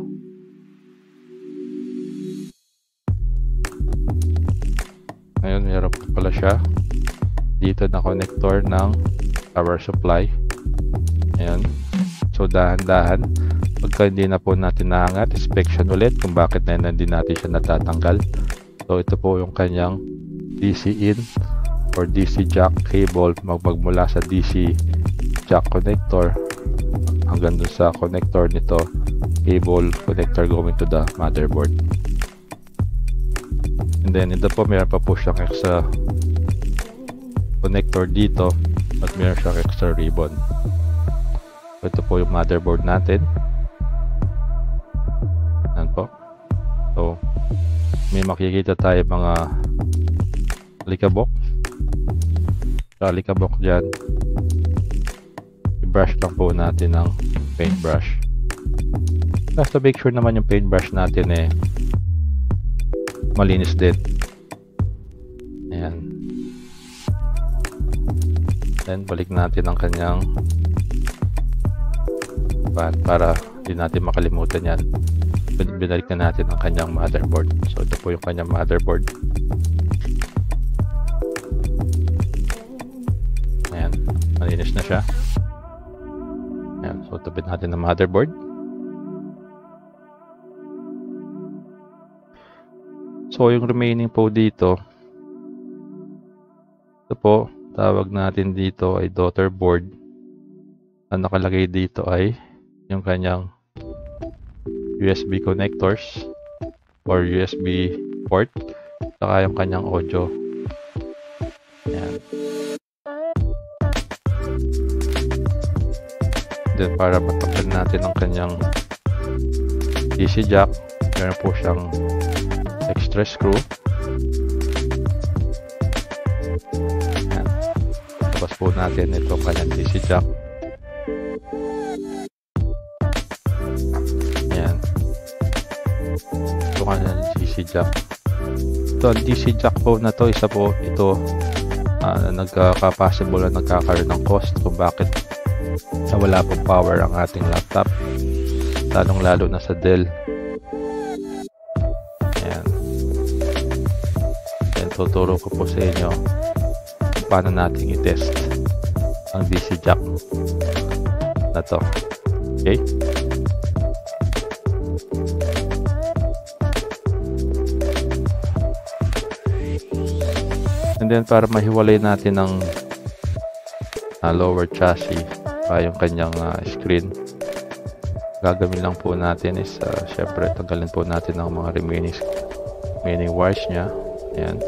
Ngayon, meron po pala siya dito na connector ng power supply. Ayan. So, dahan-dahan. Pagka hindi na po natin naangat, inspection ulit kung bakit na yun hindi natin siya natatanggal. So, ito po yung kanyang D C in or D C jack cable. Magmula sa D C jack connector hanggang dun sa connector nito, cable connector going to the motherboard. And then ito po, meron pa po siyang extra connector dito at meron siyang extra ribbon. Ito po yung motherboard natin. Yan po. So may makikita tayo mga alikabok. Sa alikabok dyan, i-brush lang po natin ng paintbrush. Just to make sure naman yung paintbrush natin eh malinis din. Ayan. Then balik natin ang kanyang pan para hindi natin makalimutan yan. Binalik na natin ang kanyang motherboard. So ito po yung kanyang motherboard. Ayan. Malinis na siya. Ayan. So tapit natin ang motherboard. So yung remaining po dito, ito po, tawag natin dito ay daughter board. Ang nakalagay dito ay yung kanyang U S B connectors or U S B port, saka yung kanyang audio. Ayan. Then para matanggal natin ang kanyang D C jack, meron po siyang extra screw. Ayan. Tapos po natin ito kanyang D C jack. Ayan. Ito kanyang D C jack. Ito ang D C jack po na to, isa po ito uh, nagkaka-possible na nagkakaroon ng cost kung bakit nawala pong power ang ating laptop, lalong lalo na sa Dell. Tuturo ko po sa inyo kung paano natin i-test ang D C jack na to. Okay? And then para mahiwalay natin ng uh, lower chassis pa uh, yung kanyang uh, screen, gagawin lang po natin is uh, syempre tanggalin po natin ang mga remaining remaining wires nya. Ayan.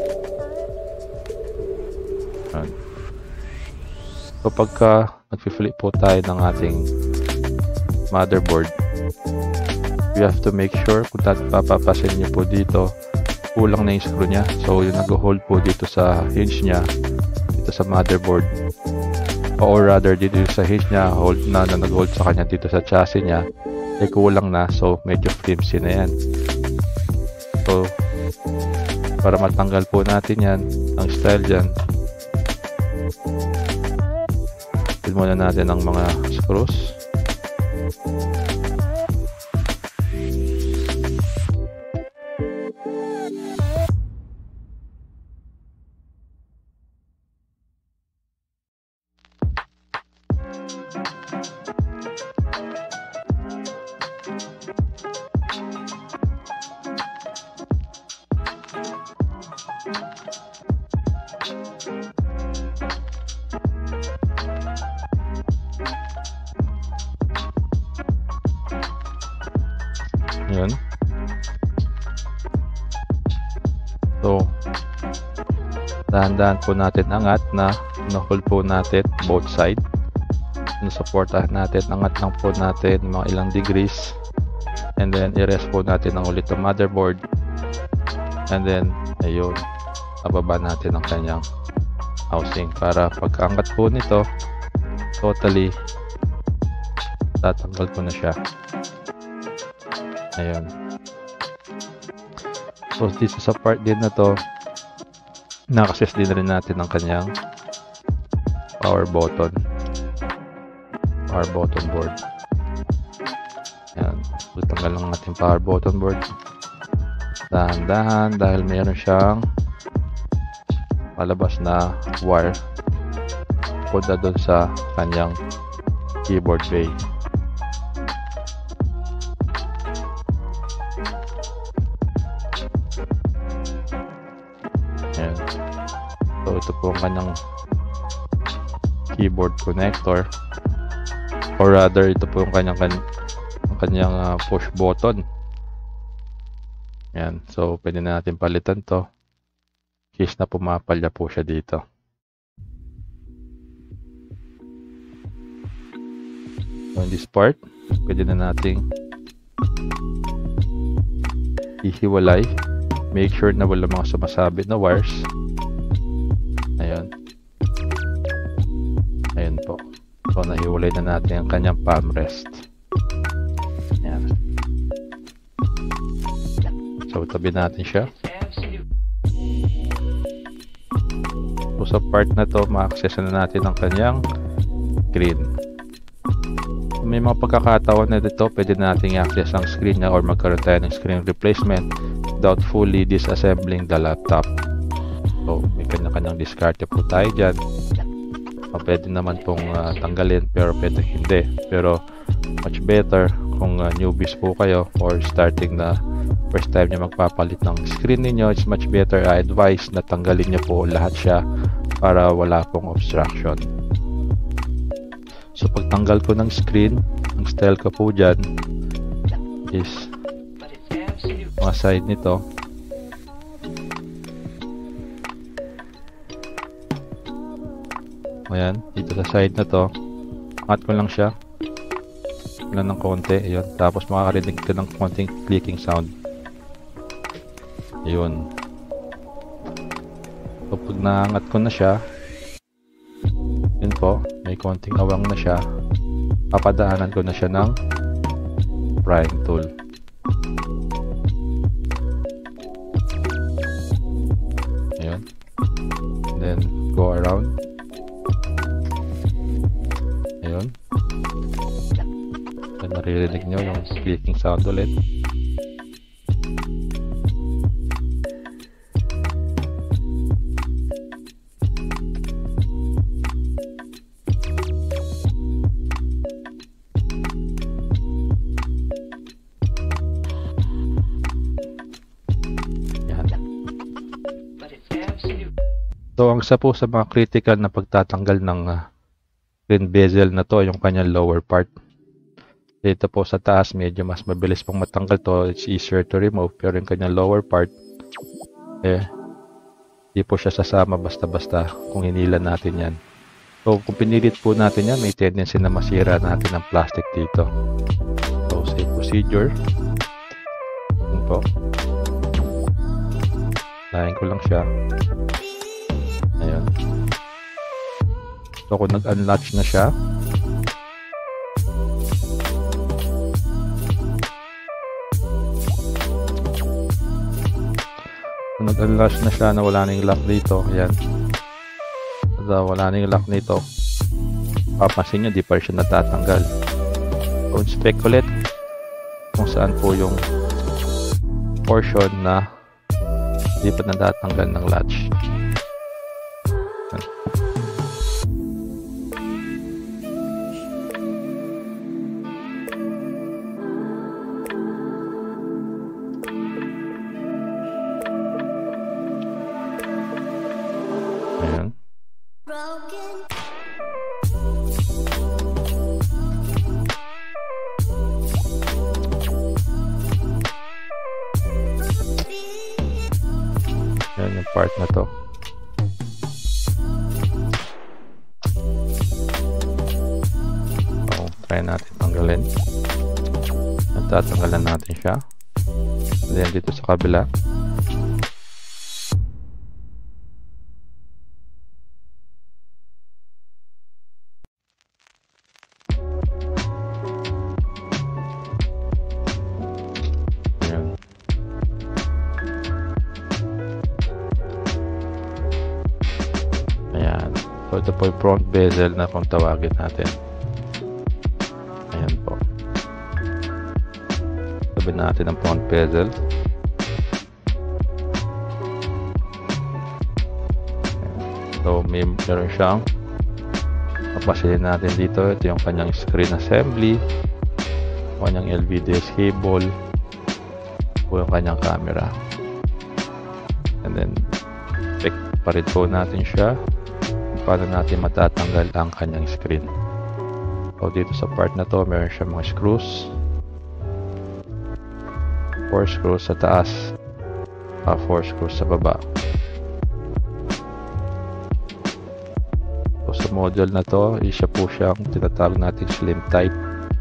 So pagka nag-flip po tayo ng ating motherboard, you have to make sure kung papapasin nyo po dito, kulang na yung screw nya. So yung nag-hold po dito sa hinge nya, dito sa motherboard, or rather dito sa hinge nya, hold na, na nag-hold sa kanya dito sa chassis nya, ay kulang na. So medyo flimsy na yan. So para matanggal po natin yan, ang style dyan, pil muna natin ang mga screws. Yun. So dahan-dahan po natin angat na na-hold po natin both side. Nasuportahan natin, angat lang po natin mga ilang degrees, and then i-rest po natin ang ulit ang motherboard, and then ayun, nababa natin ang kanyang housing para pagkaangat po nito totally tatanggal ko na siya. Ayan. So, dito sa part din na to, nakasis din rin natin ang kanyang power button. Power button board. Ayan. Tanggal lang natin power button board. Dahan-dahan dahil mayroon siyang palabas na wire punta doon sa kanyang keyboard bay. Ayan. So ito po ang kanyang keyboard connector, or rather ito po ang kanyang kan ang kanyang uh, push button. Ayan. So pwede na natin palitan to case na pumapalya po siya dito. So in this part, pwede na nating ihiwalay. Make sure na wala mga sumasabit na wires. Ayan. Ayan po. So nahiwalay na natin ang kanyang palm rest. Ayan. So tabi natin siya. So sa part na to, ma-access na natin ang kanyang screen. May mga pagkakataon na dito, pwede natin i-access ang screen niya or magkaroon tayo ng screen replacement without fully disassembling the laptop. So, may kanya-kanyang diskarte po tayo dyan. O, pwede naman pong uh, tanggalin, pero pwede hindi. Pero, much better kung uh, newbies po kayo or starting na first time nyo magpapalit ng screen ninyo, it's much better, I advise na tanggalin nyo po lahat siya para wala pong obstruction. So pagtanggal ko ng screen, ang style ko po dyan is mga side nito. Ayan, dito sa side na to, angat ko lang siya lang ng konti. Ayan, tapos makakarinig ka ng konting clicking sound. Ayun. So pag naangat ko na siya, yun po, may konting awang na siya, papadaanan ko na siya ng prying tool. Ayun. And then go around. Ayun. Then naririnig nyo yung clicking sound ulit. So, ang isa po sa mga critical na pagtatanggal ng uh, screen bezel na to, yung kanyang lower part. Dito po sa taas, medyo mas mabilis pong matanggal to. It's easier to remove. Pero yung kanyang lower part, eh, di po siya sasama basta-basta kung hinilan natin yan. So, kung pinilit po natin yan, may tendency na masira natin ang plastic dito. So, same procedure. Yun po. Lahin ko lang siya. Ayan. So, kung nag-unlatch na siya, kung nag-unlatch na siya na wala na yung lock dito, ayan. So, wala na yung lock nito, papansin nyo, di pa rin siya natatanggal. So, inspect ulit kung saan po yung portion na di pa natatanggal ng latch. Ayan. Ayan yung part na to. So, try natin tanggalin. Tatanggalan natin siya. Then dito sa kabila. So ito po yung front bezel na kung tawagin natin. Ayan po. Sabi natin ang front bezel. So may meron siyang papasilin natin dito. Ito yung kanyang screen assembly, kanyang L V D S cable, po yung kanyang camera. And then check pa rin po natin siya kung paano natin matatanggal ang kanyang screen. So dito sa part na to meron siya mga screws, four screws sa taas, uh, four screws sa baba. So sa model na to, isa po siyang tinatawag natin slim type.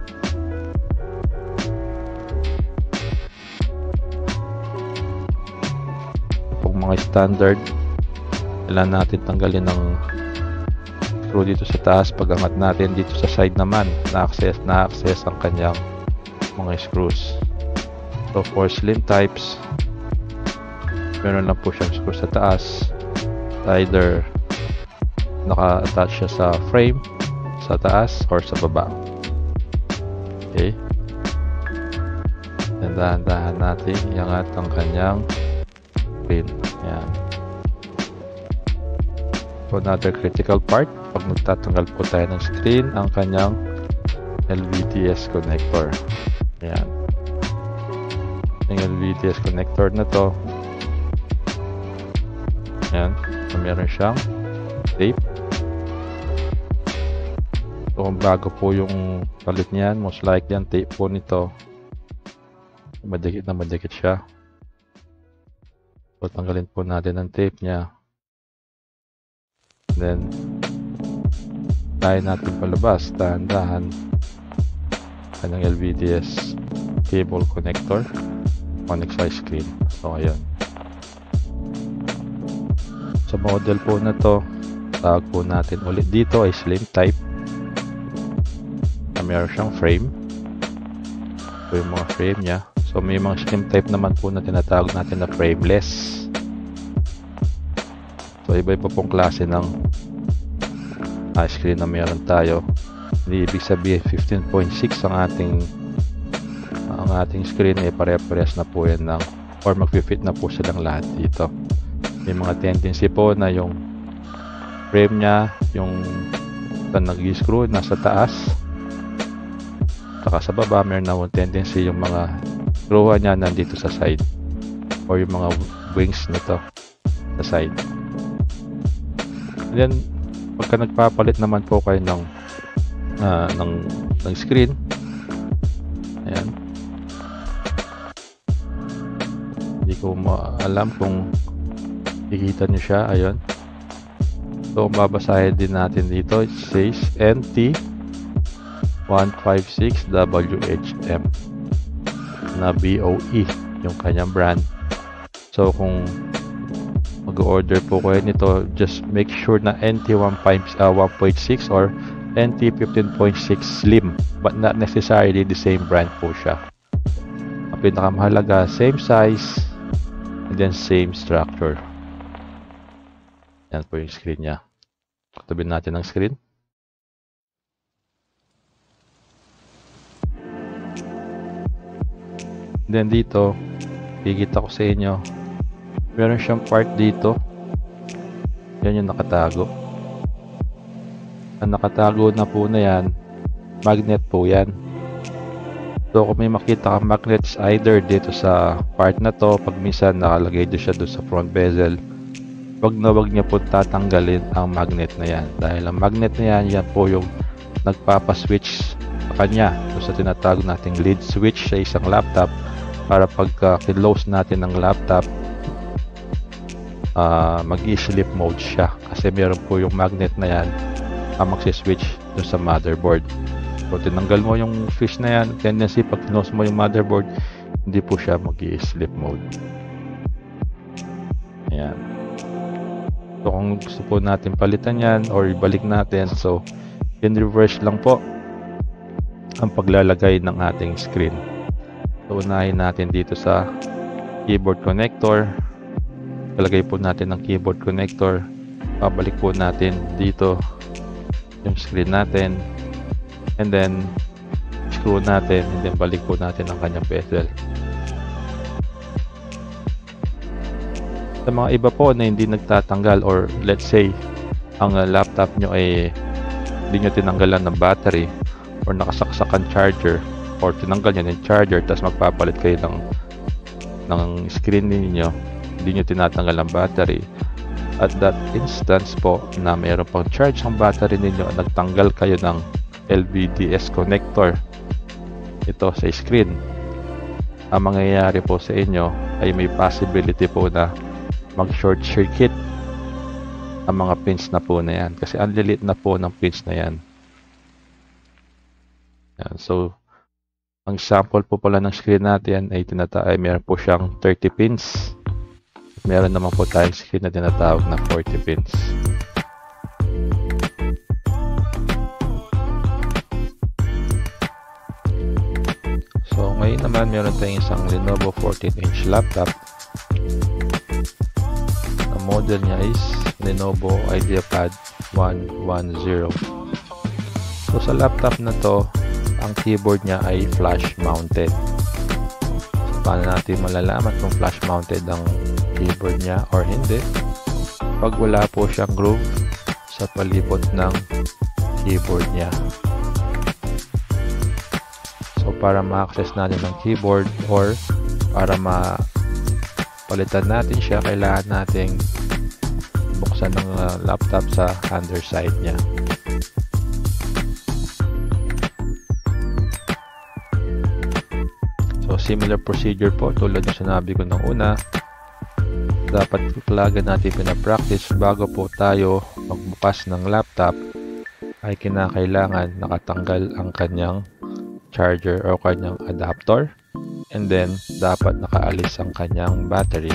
Kung mga standard, kailangan natin tanggalin ng screw dito sa taas. Pag angat natin dito sa side naman, na-access na-access ang kanyang mga screws. So for slim types, meron lang po siyang screw sa taas. Either naka-attach siya sa frame sa taas or sa baba. Okay, and dahan-dahan natin iangat ang kanyang pin. Ayan. So another critical part, pag magtatanggal po tayo ng screen, ang kanyang L V D S connector. Ayan. Yung L V D S connector na to, ayan, so meron siyang tape. So kung bago po yung palit niyan, most likely ang tape po nito madikit na madikit siya. So tanggalin po natin ang tape niya. Then tayo natin palabas dahan-dahan kanyang L V D S cable connector connect sa screen. So ayun, sa model po na to, tawag po natin ulit dito ay slim type. Meron siyang frame. Ito yung mga frame niya. So may mga slim type naman po na tinatawag natin na frameless. So iba-iba pong klase ng uh, screen na meron tayo. Hindi ibig sabihin fifteen point six ang ating uh, ang ating screen ay pare-parehas na po yan ng, or mag-fit na po silang lahat dito. May mga tendency po na yung frame niya, yung nag-screw nasa taas, saka sa baba meron na yung tendency yung mga screw niya nandito sa side, or yung mga wings nito sa side. And then pagka nagpapalit naman po kayo ng uh, ng, ng screen, ayan, hindi ko maalam kung kikita nyo siya. Ayun, so babasahin din natin dito, it says N T one fifty-six W H M na B O E yung kanyang brand. So kung mag-order po kayo nito, just make sure na N T one point six or N T fifteen point six slim, but not necessarily the same brand po siya. Ang pinakamahalaga, same size and then same structure. Yan po yung screen niya. Tabihin natin ang screen. Then dito, kikita ko sa inyo, meron siyang part dito. Yan yung nakatago. Ang nakatago na po na yan, magnet po yan. So kung may makita kang magnets either dito sa part na to, pag minsan nakalagay doon siya doon sa front bezel, wag na wag niya po tatanggalin ang magnet na yan. Dahil ang magnet na yan, yan po yung nagpapaswitch sa kanya doon sa tinatawag nating lead switch sa isang laptop, para pagka close natin ng laptop, uh, mag-i-sleep mode siya. Kasi meron po yung magnet na yan ang magsiswitch doon sa motherboard. So tinanggal mo yung switch na yan, tendency pag close mo yung motherboard, hindi po siya mag-i-sleep mode. Ayan. So kung gusto po natin palitan yan or ibalik natin, so in reverse lang po ang paglalagay ng ating screen. So unahin natin dito sa keyboard connector, ilagay po natin ang keyboard connector, babalik po natin dito yung screen natin, and then screw natin, and then balik po natin ang kanyang bezel. Sa mga iba po na hindi nagtatanggal, or let's say ang uh, laptop nyo ay hindi nyo tinanggalan ng battery or nakasaksakan charger, or tinanggal nyo yung charger tapos magpapalit kayo ng, ng screen ninyo, hindi nyo tinatanggal ang battery, at that instance po na mayroon pang charge ang battery ninyo at nagtanggal kayo ng L V D S connector ito sa screen, ang mangyayari po sa inyo ay may possibility po na mag short circuit ang mga pins na po na yan, kasi ang lilit na po ng pins na yan. Yan. So ang sample po pala ng screen natin ay tinata ay meron po siyang thirty pins. Meron naman po tayong screen na tinatawag na forty pins. So ngayon naman meron tayong isang Lenovo fourteen inch laptop. Ang model niya is Lenovo IdeaPad one ten. So sa laptop na to, ang keyboard niya ay flash mounted. So, paano natin malalaman kung flash mounted ang keyboard niya or hindi? Pag wala po siyang groove sa palibot ng keyboard niya. So para ma-access natin ang keyboard or para mapalitan natin siya, kailangan nating buksan ng uh, laptop sa underside niya. So similar procedure po tulad ng sinabi ko nung una, dapat lagi natin pinapractice bago po tayo magbukas ng laptop ay kinakailangan nakatanggal ang kanyang charger o kanyang adapter, and then dapat nakaalis ang kanyang battery.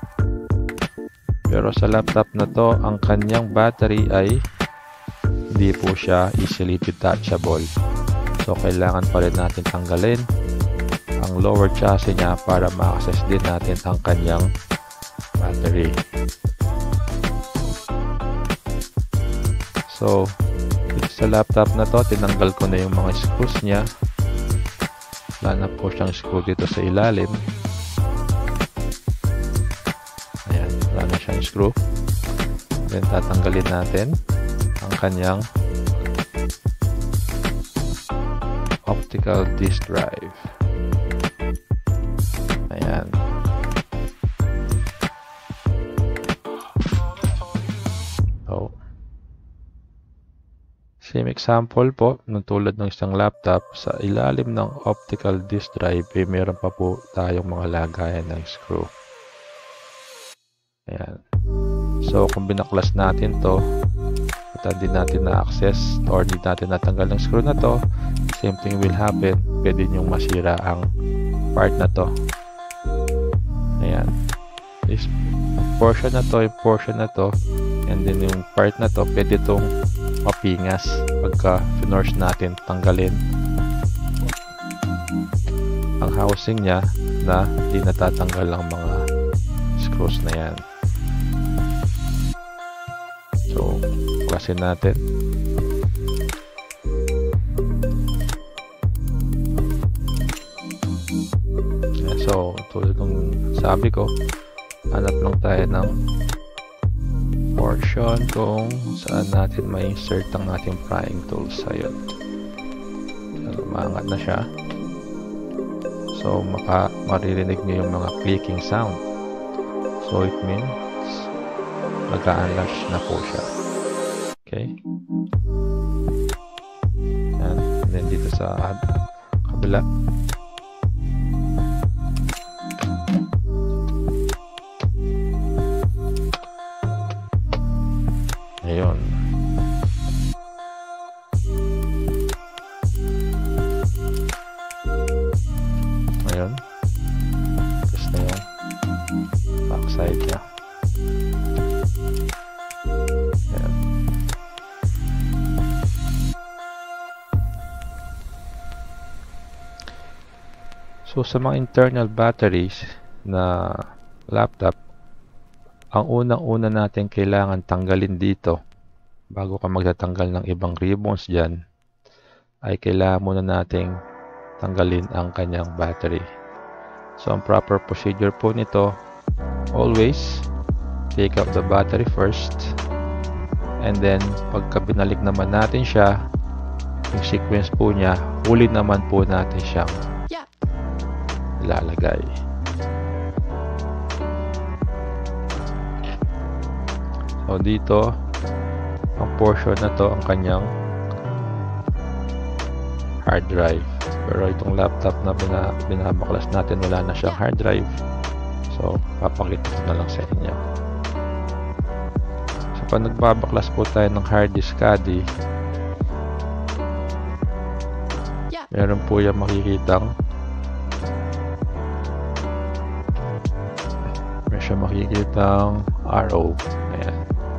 Pero sa laptop na to, ang kanyang battery ay hindi po siya easily detachable. So kailangan pa rin natin tanggalin ang lower chassis niya para ma-access din natin ang kanyang battery. So dito sa laptop na to, tinanggal ko na yung mga screws niya. Wala na po siyang screw dito sa ilalim. Ayan, wala na siyang screw. Then tatanggalin natin ang kanyang optical disk drive. Ayan. So same example po, ng tulad ng isang laptop, sa ilalim ng optical disk drive eh, meron pa po tayong mga lagayan ng screw. Ayan. So kung binaklas natin to at hindi natin na-access or hindi natin natanggal ng screw na to, same thing will happen. Pwede nyong masira ang part na to. Ayan. This portion na to, yung portion na to, and then yung part na to, pwede itong mapingas pagka finorce natin tanggalin ang housing niya na hindi natatanggal ang mga screws na yan. So klasin natin. So tulad ng sabi ko, hanap lang tayo ng portion kung saan natin ma-insert ang ating prying tools. Ayun. So, umangat na siya. So maka maririnig niyo yung mga clicking sound. So it means nag-a-unlatch na po siya. Okay. Yan. And then dito sa kabila. Ayun. Ayun. Tapos na yung backside niya. Ayan. So sa mga internal batteries na laptop, Ang unang-una natin kailangan tanggalin dito, bago ka magtatanggal ng ibang ribbons dyan, ay kailangan muna nating tanggalin ang kanyang battery. So, ang proper procedure po nito, always take out the battery first, and then pagka binalik naman natin siya, yung sequence po niya, huli naman po natin siyang ilalagay. So, dito, ang portion na to, ang kanyang hard drive. Pero itong laptop na binabaklas natin, wala na siyang hard drive. So, papakita ko na lang sa inyo. So, pag nagbabaklas po tayo ng hard disk caddy, meron po yung makikitang meron siya makikitang arrow. Ayan.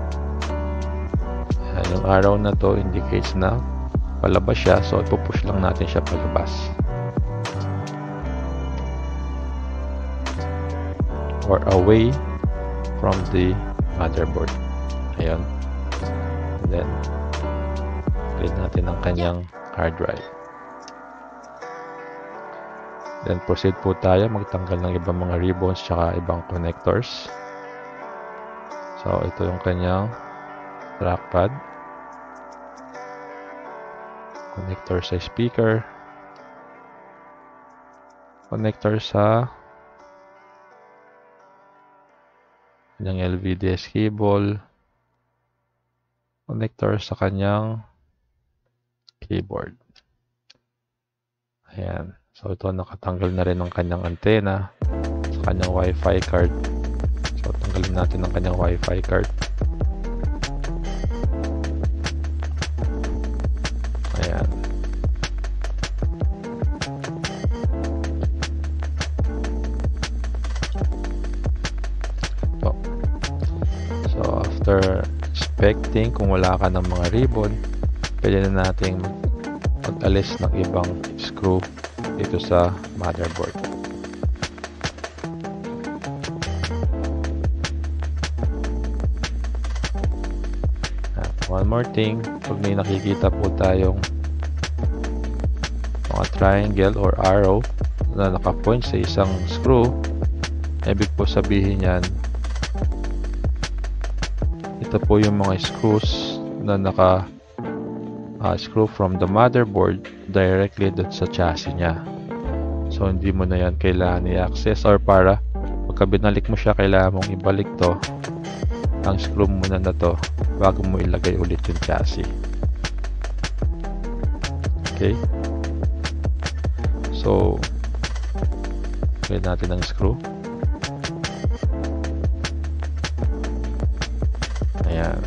Ayan, yung arrow na to indicates na palabas siya, so ipupush lang natin siya palabas. Or away from the motherboard. Ayan. And then, click natin ang kanyang hard drive. Then, proceed po tayo magtanggal ng ibang mga ribbons tsaka ibang connectors. So, ito yung kanyang trackpad. Connector sa speaker. Connector sa kanyang L V D S cable. Connector sa kanyang keyboard. Ayan. So, ito nakatanggal na rin ng kanyang antena sa kanyang Wi-Fi card. So, tanggalin natin ang kanyang Wi-Fi card. Ayan. So, so after inspecting, kung wala ka ng mga ribbon, pwede na natin mag-alis ng ibang screw dito sa motherboard. At one more thing, pag may nakikita po tayong mga triangle or arrow na nakapoint sa isang screw, ibig po sabihin yan, ito po yung mga screws na naka uh, screw from the motherboard directly dun sa chassis niya. So, hindi mo na yan kailangan i-access, or para pagka binalik mo siya, kailangan mong ibalik to, ang screw muna na to, bago mo ilagay ulit yung chassis. Okay? So, lagyan natin ang screw. Ayan.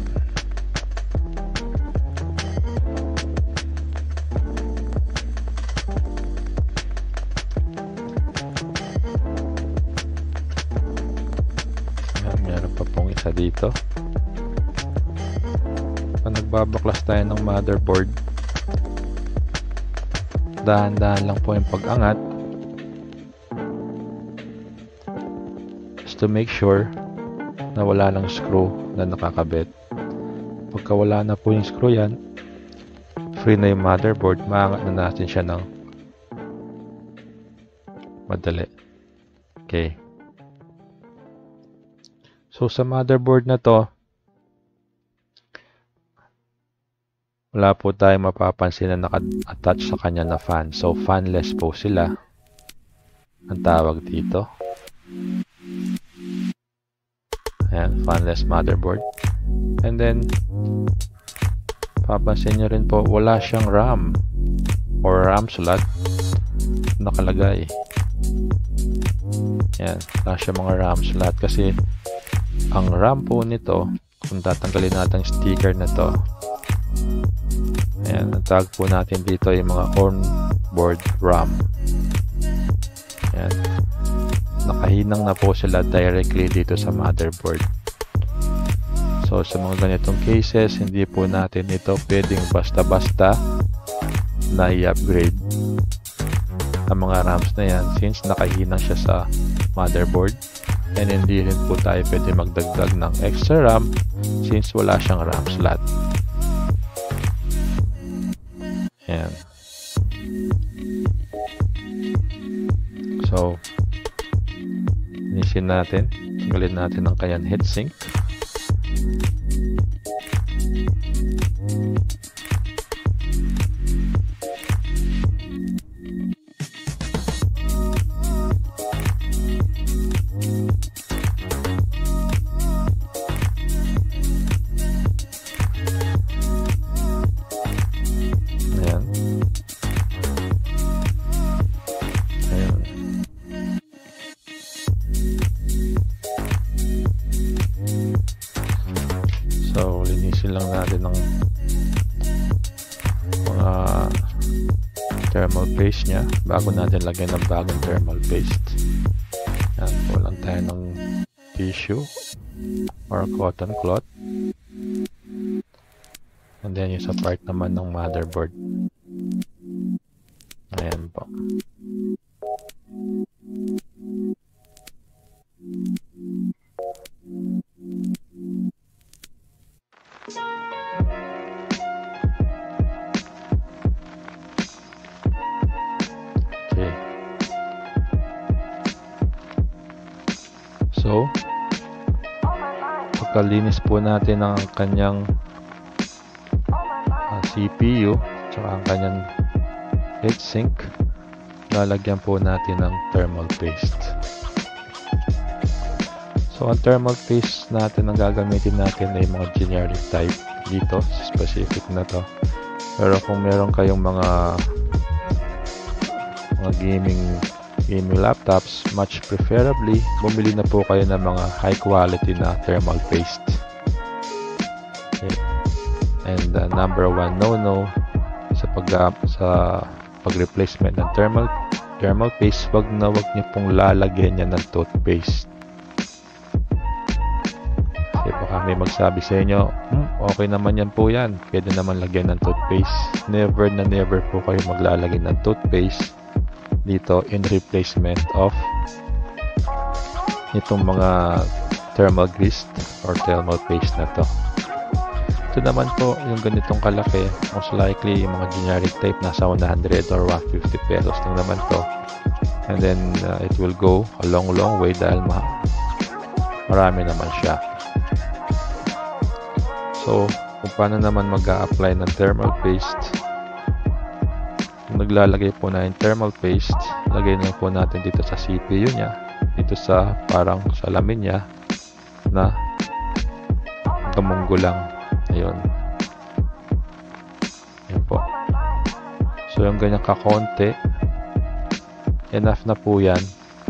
Meron pa pong isa dito. Pag nagbabaklas tayo ng motherboard, dahan-dahan lang po yung pag-angat, just to make sure na wala ng screw na nakakabit. Pagka wala na po yung screw yan, free na yung motherboard, maangat na natin siya ng madali. Okay. So, sa motherboard na to, wala po tayong mapapansin na naka-attach sa kanya na fan. So, fanless po sila. Ang tawag dito. Ayan, fanless motherboard. And then, papansin nyo rin po, wala siyang RAM or RAM slot nakalagay. Ayan, wala siyang mga RAM slot kasi ang RAM po nito, kung tatanggalin natin ang sticker na to, ayan, ang tag po natin dito yung mga onboard RAM. Ayan, nakahinang na po sila directly dito sa motherboard. So, sa mga ganitong cases, hindi po natin ito pwedeng basta-basta na i-upgrade ang mga RAMs na yan, since nakahinang siya sa motherboard. and hindi rin po tayo pwede magdagdag ng extra RAM since wala siyang RAM slot. Ayan. So, linisin natin. Tanggalin natin ang kanyang heatsink. So, linisin lang natin ng mga thermal paste niya bago natin lagyan ng bagong thermal paste. Yan, pulang tayo ng tissue or cotton cloth. And then yung sa part naman ng motherboard. Ayan po. Okay. So, pagkalinis po natin ang kanyang uh, C P U tsaka ang kanyang heatsink, lalagyan po natin ng thermal paste. So, ang thermal paste natin ang gagamitin natin ay mga generic type dito, specific na to. Pero kung meron kayong mga mga gaming gaming laptops, much preferably bumili na po kayo ng mga high quality na thermal paste. Okay. And uh, number one no-no sa pag sa pag-replacement ng thermal thermal paste, wag na wag niyo pong lalagyan niya ng toothpaste. Kasi baka may magsabi sa inyo, hmm, okay naman yan po yan, pwede naman lagyan ng toothpaste. Never na never po kayo maglalagay ng toothpaste dito in replacement of itong mga thermal grease or thermal paste na to. Ito naman po, yung ganitong kalaki, most likely yung mga generic type nasa one hundred or one hundred fifty pesos lang naman to. And then uh, it will go a long long way dahil ma marami naman siya. So, kung paano naman mag-a-apply ng thermal paste, kung naglalagay po na yung thermal paste, lagay na po natin dito sa C P U niya, dito sa parang salamin niya na gamunggo lang. Ayun. Ayun po. So, yung ganyan kakonti, enough na po yan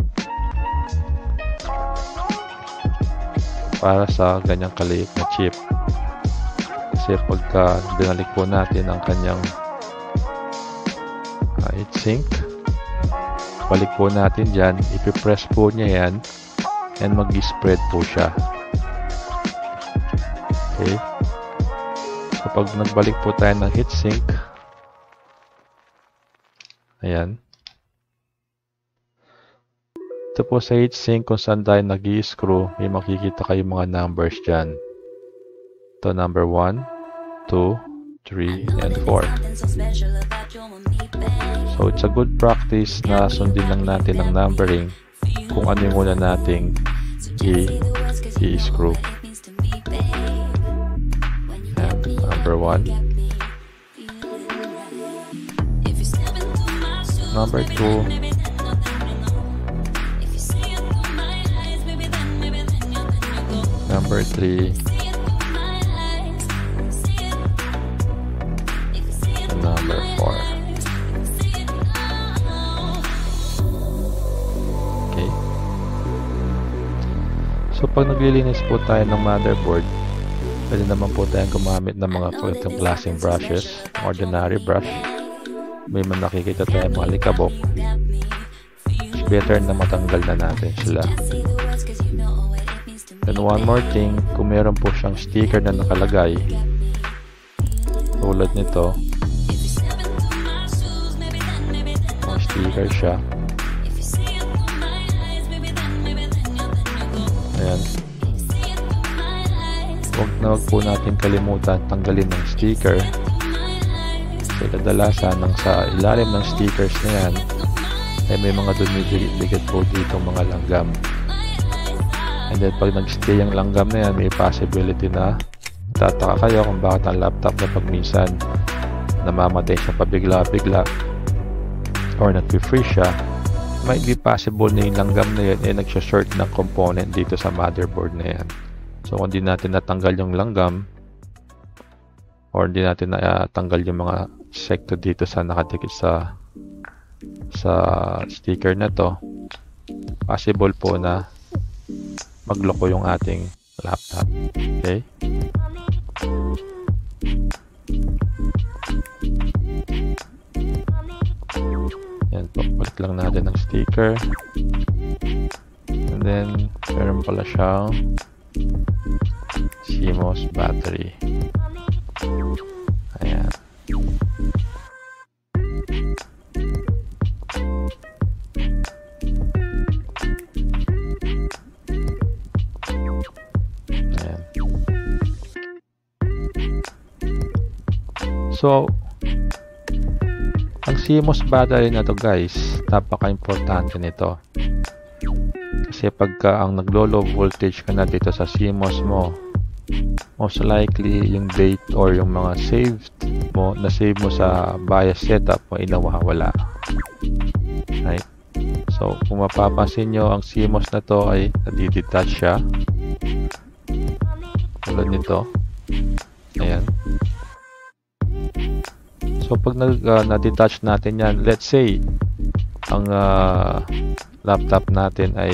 para sa ganyang kaliit na chip. Kasi pagka binalik po natin ang kanyang uh, heatsink, balik po natin dyan, ipipress po niya yan and mag-spread po siya. Okay. So pag nagbalik po tayo ng heatsink, ayan. Ito po sa heatsink kung saan tayo nag-i-screw, may makikita kayo mga numbers dyan. Ito number one, two, three, and four. So it's a good practice na sundin lang natin ang numbering kung ano yung muna nating i-screw. And number one. Number two. Number three. And number four. Okay. So pag naglilinis po tayo ng motherboard, pwede naman po tayong gumamit ng mga kwentong klaseng brushes, ordinary brush. May man nakikita tayo mga likabok. It's better na matanggal na natin sila. And one more thing, kung meron po siyang sticker na nakalagay, tulad nito, may sticker siya. Ayan. Huwag na huwag po natin kalimutan tanggalin ng sticker. So kadalasan nang sa ilalim ng stickers na yan ay may mga dumidikit po dito mga langgam. And then pag nag-stay yung langgam na yan, may possibility na tataka kayo kung bakit ang laptop na pag minsan namamatay siya pabigla-bigla or nag-freeze siya. Might be possible na yung langgam na yan ay nagsha-short ng component dito sa motherboard na yan. So kung di natin natanggal yung langgam or di natin natanggal yung mga sekto dito sa nakadikit sa sa sticker na to, possible po na magloko yung ating laptop. Okay? Yan po, balik lang natin ng sticker. And then meron pala siyang C M O S battery. Ayan. Ayan. So, ang C M O S battery na to guys, napaka-importante nito. Kasi pagka ang naglo-low voltage ka na dito sa C M O S mo, most likely yung date or yung mga saved mo, na-save mo sa BIOS setup mo ay nawawala. Right? So, kung mapapansin nyo, ang C M O S na to ay nadidetach siya. Tulad nito. Ayan. So, pag uh, na-detach natin yan, let's say, ang uh, laptop natin ay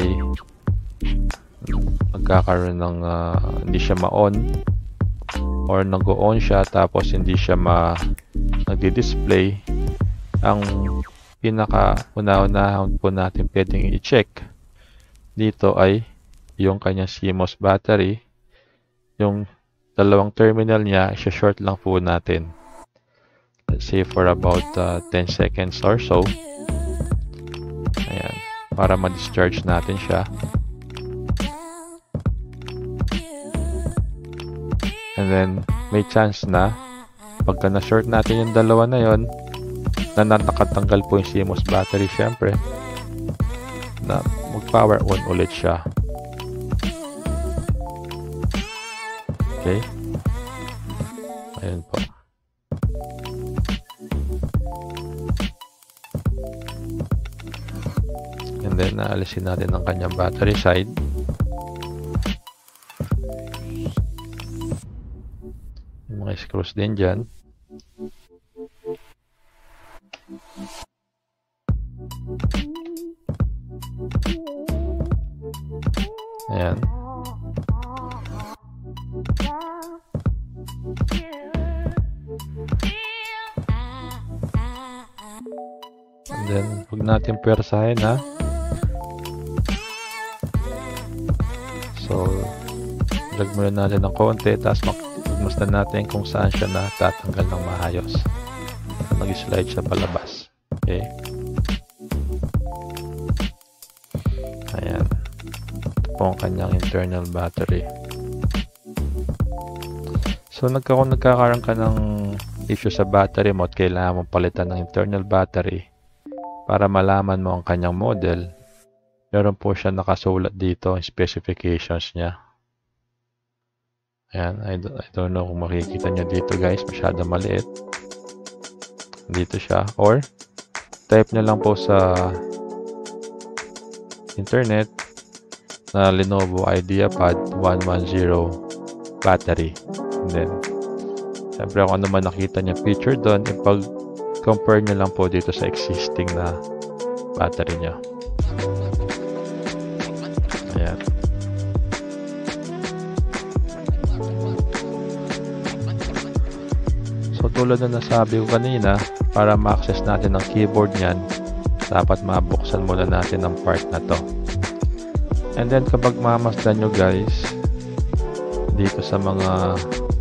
magkakaroon ng uh, hindi siya ma-on or nag-o-on siya tapos hindi siya ma nagdi-display, ang pinaka una-unahan po natin pwedeng i-check dito ay yung kanyang C M O S battery. Yung dalawang terminal niya, i-short lang po natin. Let's say for about uh, ten seconds or so. Ayan. Para ma-discharge natin siya. And then, may chance na pagka na-short natin yung dalawa na yon, na nakatanggal po yung C M O S battery syempre, na mag-power on ulit siya. Okay? Ayan po. And then, naalisin natin ang kanyang battery side. Yung mga screws din dyan. Ayan. And then, huwag natin pwersahin ha. So, lag muna natin ng konti, tapos magmasdan natin kung saan siya natatanggal ng maayos. Nag-slide siya palabas. Okay. Ayan. Ito po ang kanyang internal battery. So, nagka, kung nagkakaroon ka ng issue sa battery mo at kailangan mong palitan ng internal battery para malaman mo ang kanyang model, meron po siya nakasulat dito, specifications niya. Ayan, I don't, I don't know kung makikita niya dito guys, masyado maliit. Dito siya, or type na lang po sa internet na Lenovo IdeaPad one ten battery. And then, siyempre kung ano man nakita niya feature doon, ipag-compare niya lang po dito sa existing na battery niya. Ayan. So tulad na nasabi ko kanina, para ma-access natin ang keyboard niyan, dapat mabuksan muna natin ang part na to. And then kapag mamasdan nyo guys, dito sa mga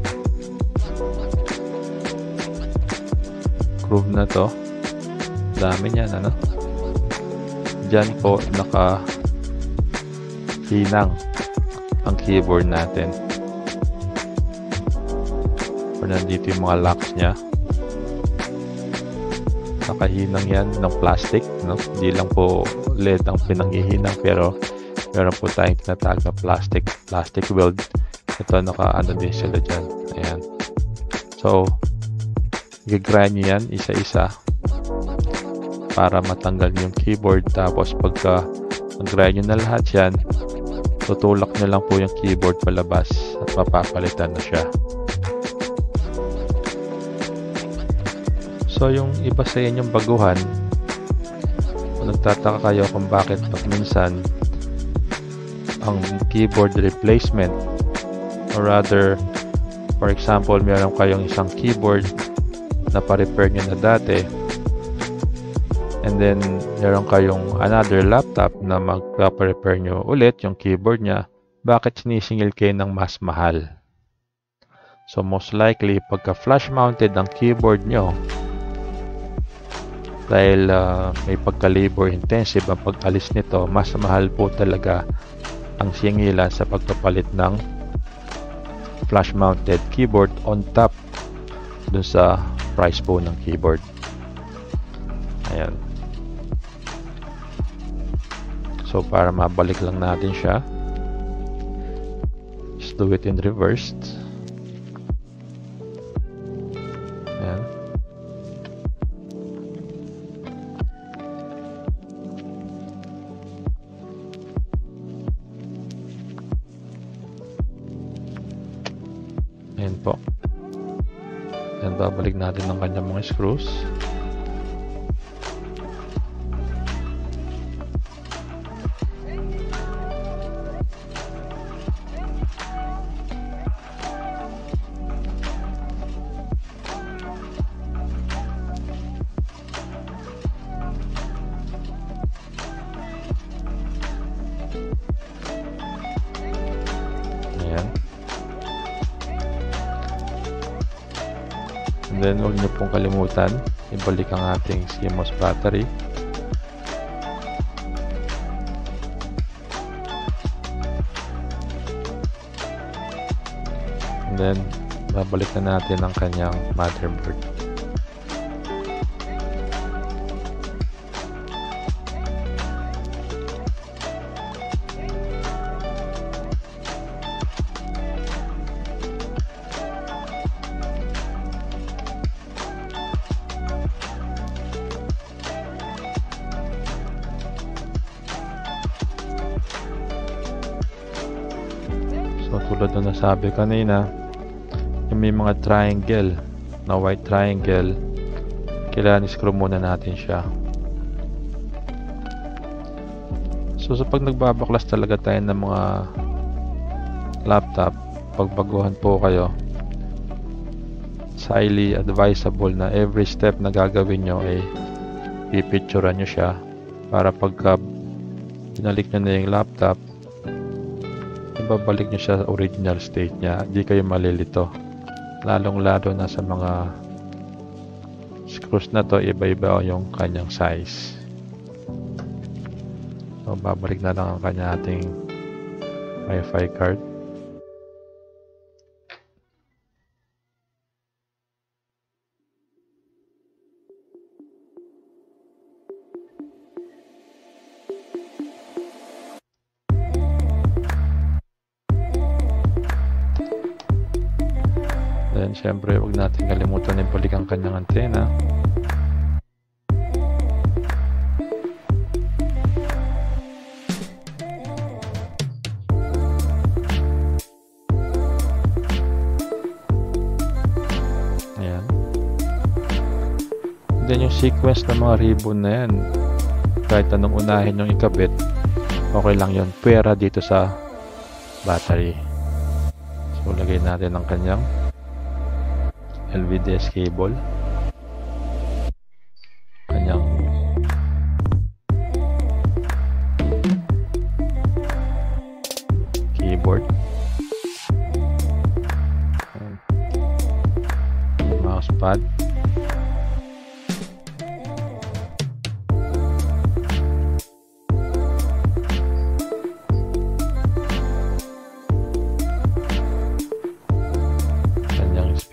groove na to, dami niyan, ano? Diyan po naka hinang, ang keyboard natin. Or nandito yung mga locks niya. Nakahinang yan ng plastic, no? Hindi lang po L E D ang pinanghihinang, pero meron po tayong tinatawag na plastic, plastic weld. Ito, naka-ano din sila dyan. Ayan. So, i-grind nyo yan isa-isa para matanggal yung keyboard. Tapos, pagka nag-grind nyo na lahat yan, tutulak nyo lang po yung keyboard palabas at mapapalitan na siya. So, yung iba sa inyong baguhan, kung nagtataka kayo kung bakit pag minsan ang keyboard replacement, or rather, for example, meron kayong isang keyboard na pa-repair nyo na dati, and then meron kayong another laptop na magpa-repair nyo ulit yung keyboard nya, bakit sinisingil kayo ng mas mahal? So, most likely, pagka flash mounted ang keyboard nyo, dahil uh, may pagka-labor intensive ang pag-alis nito, mas mahal po talaga ang singilan sa pagpapalit ng flash mounted keyboard on top dun sa price po ng keyboard. Ayan. So, para mabalik lang natin siya, just do it in reversed. Ayan. Ayan po. Ayan, babalik natin ang kanyang mga screws. Ayan. And then, huwag niyo pong kalimutan, ibalik ang ating C M O S battery. And then, babalik na natin ang kanyang motherboard. So, tulad na nasabi kanina, yung may mga triangle na white triangle, kailangan i-screw muna natin siya. So, sa pag nagbabaklas talaga tayo ng mga laptop, pagbaguhan po kayo, it's highly advisable na every step na gagawin nyo ay pipicturean nyo siya para pagka binalik nyo na yung laptop, ibabalik nyo siya sa original state niya, di kayo malilito. Lalong lalo na sa mga screws na to, iba-iba yung kanyang size. So, babalik na lang ang kanya ating Wi-Fi card. Then, syempre, huwag natin kalimutan ibalik ang kanyang antena. Ayan. Then, yung sequence ng mga ribbon na yan, kahit anong unahin yung ikabit, okay lang yun. Pwera dito sa battery. So, lagay natin ang kanyang L V D S cable, kanyang keyboard, mousepad,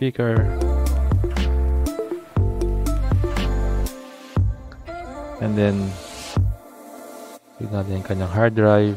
speaker. And then, tignan natin yung kanyang hard drive.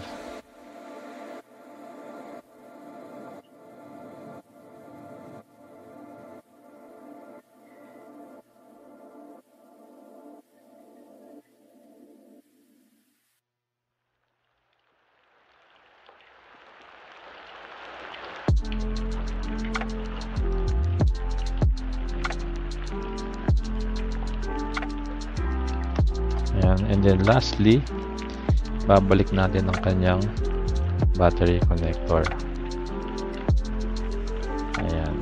Ayan. And then lastly, babalik natin ang kanyang battery connector. Ayan.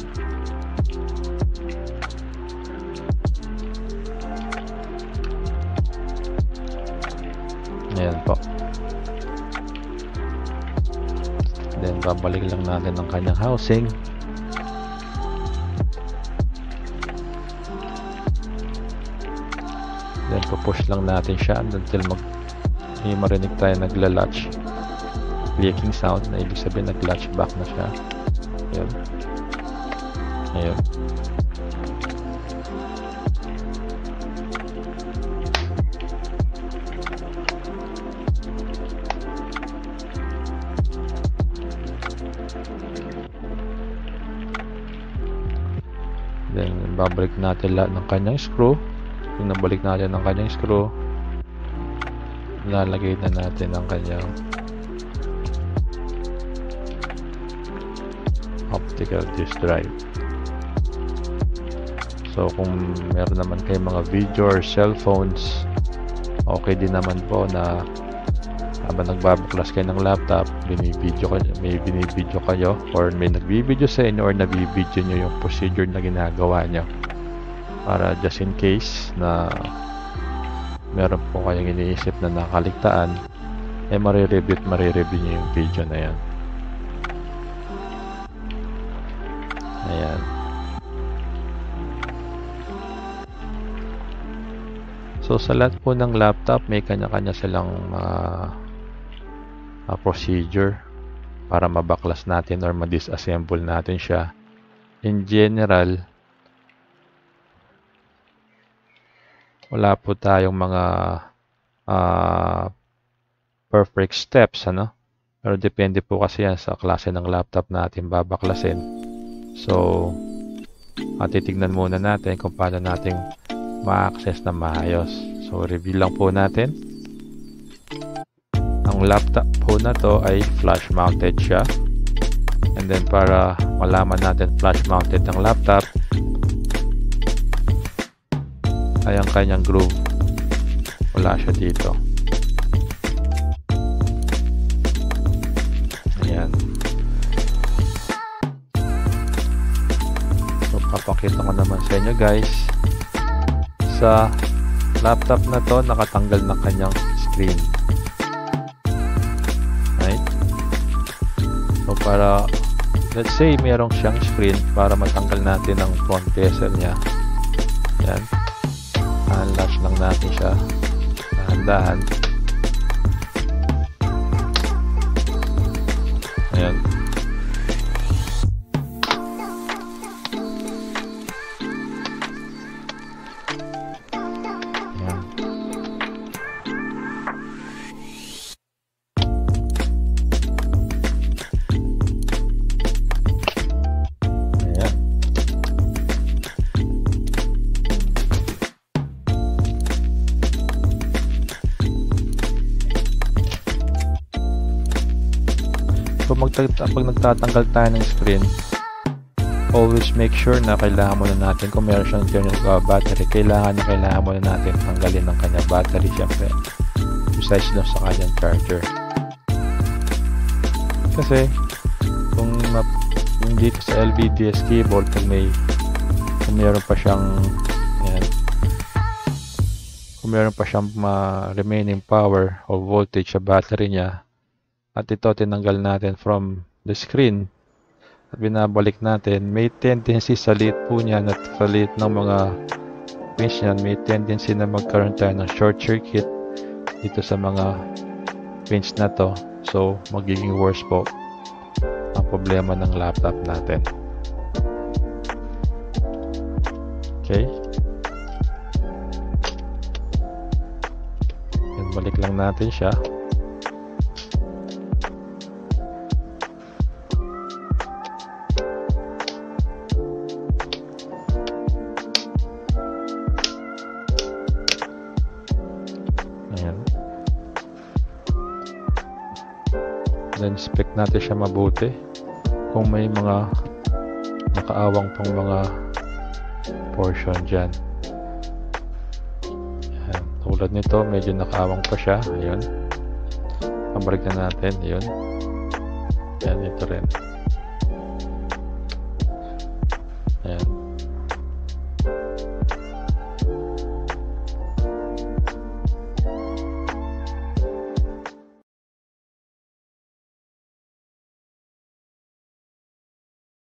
Ayan po. Then babalik lang natin ang kanyang housing. Then pupush lang natin siya until mag may marinig tayo nagla-latch clicking sound, na ibig sabihin nag-latch back na siya. Ayan. Ayan. Then babalik natin lahat ng kanyang screw. Kung nabalik natin ang kanyang screw, lalagay na natin ang kanyang optical disk drive. So kung meron naman kayong mga video or cellphones, okay din naman po na habang nagbabaklas kayo ng laptop, binibideo kayo, may binibideo kayo or may nagbibideo sa inyo or nabibideo nyo yung procedure na ginagawa nyo. Para just in case na meron po kayong iniisip na nakaligtaan, eh marireview at marireview nyo yung video na yan. Ayan. So sa lahat po ng laptop, may kanya-kanya silang uh, uh, procedure para mabaklas natin or ma-disassemble natin siya. In general, wala po tayong mga uh, perfect steps, ano? Pero depende po kasi yan sa klase ng laptop natin babaklasin. So, uh, titignan muna natin kung paano natin ma-access na maayos. So, review lang po natin. Ang laptop po na to ay flash mounted siya. And then para malaman natin flash mounted ng laptop, ay ang kanyang groove, wala siya dito. Ayan. So papakita ko naman sa inyo guys, sa laptop na to nakatanggal ng kanyang screen. Right? So para let's say mayroong siyang screen, para matanggal natin ang front bezel niya. Ayan. Unlatch lang natin siya dahan-dahan. Ayan. Ayan. Ayan. So pag nagtatanggal tayo ng screen, always make sure na kailangan muna natin, kung meron siyang internal uh, battery, kailangan na kailangan muna natin tanggalin ng kanyang battery syempre, besides na sa kanyang charger. Kasi kung, kung dito sa L V D S cable, kung may kung meron pa siyang yan, kung meron pa siyang uh, remaining power o voltage sa battery niya, at ito tinanggal natin from the screen at binabalik natin, may tendency sa liit po niyan at sa liit ng mga pins niyan, may tendency na magkaroon tayo ng short circuit dito sa mga pins na to. So magiging worse po ang problema ng laptop natin. Balik lang natin siya. Ayan. Then inspect natin siya mabuti kung may mga nakaawang pang mga portion dyan. Ayan. Tulad nito, medyo nakaawang pa siya. Ayun. Pabalik na natin. Ayun. Ayan, ito rin.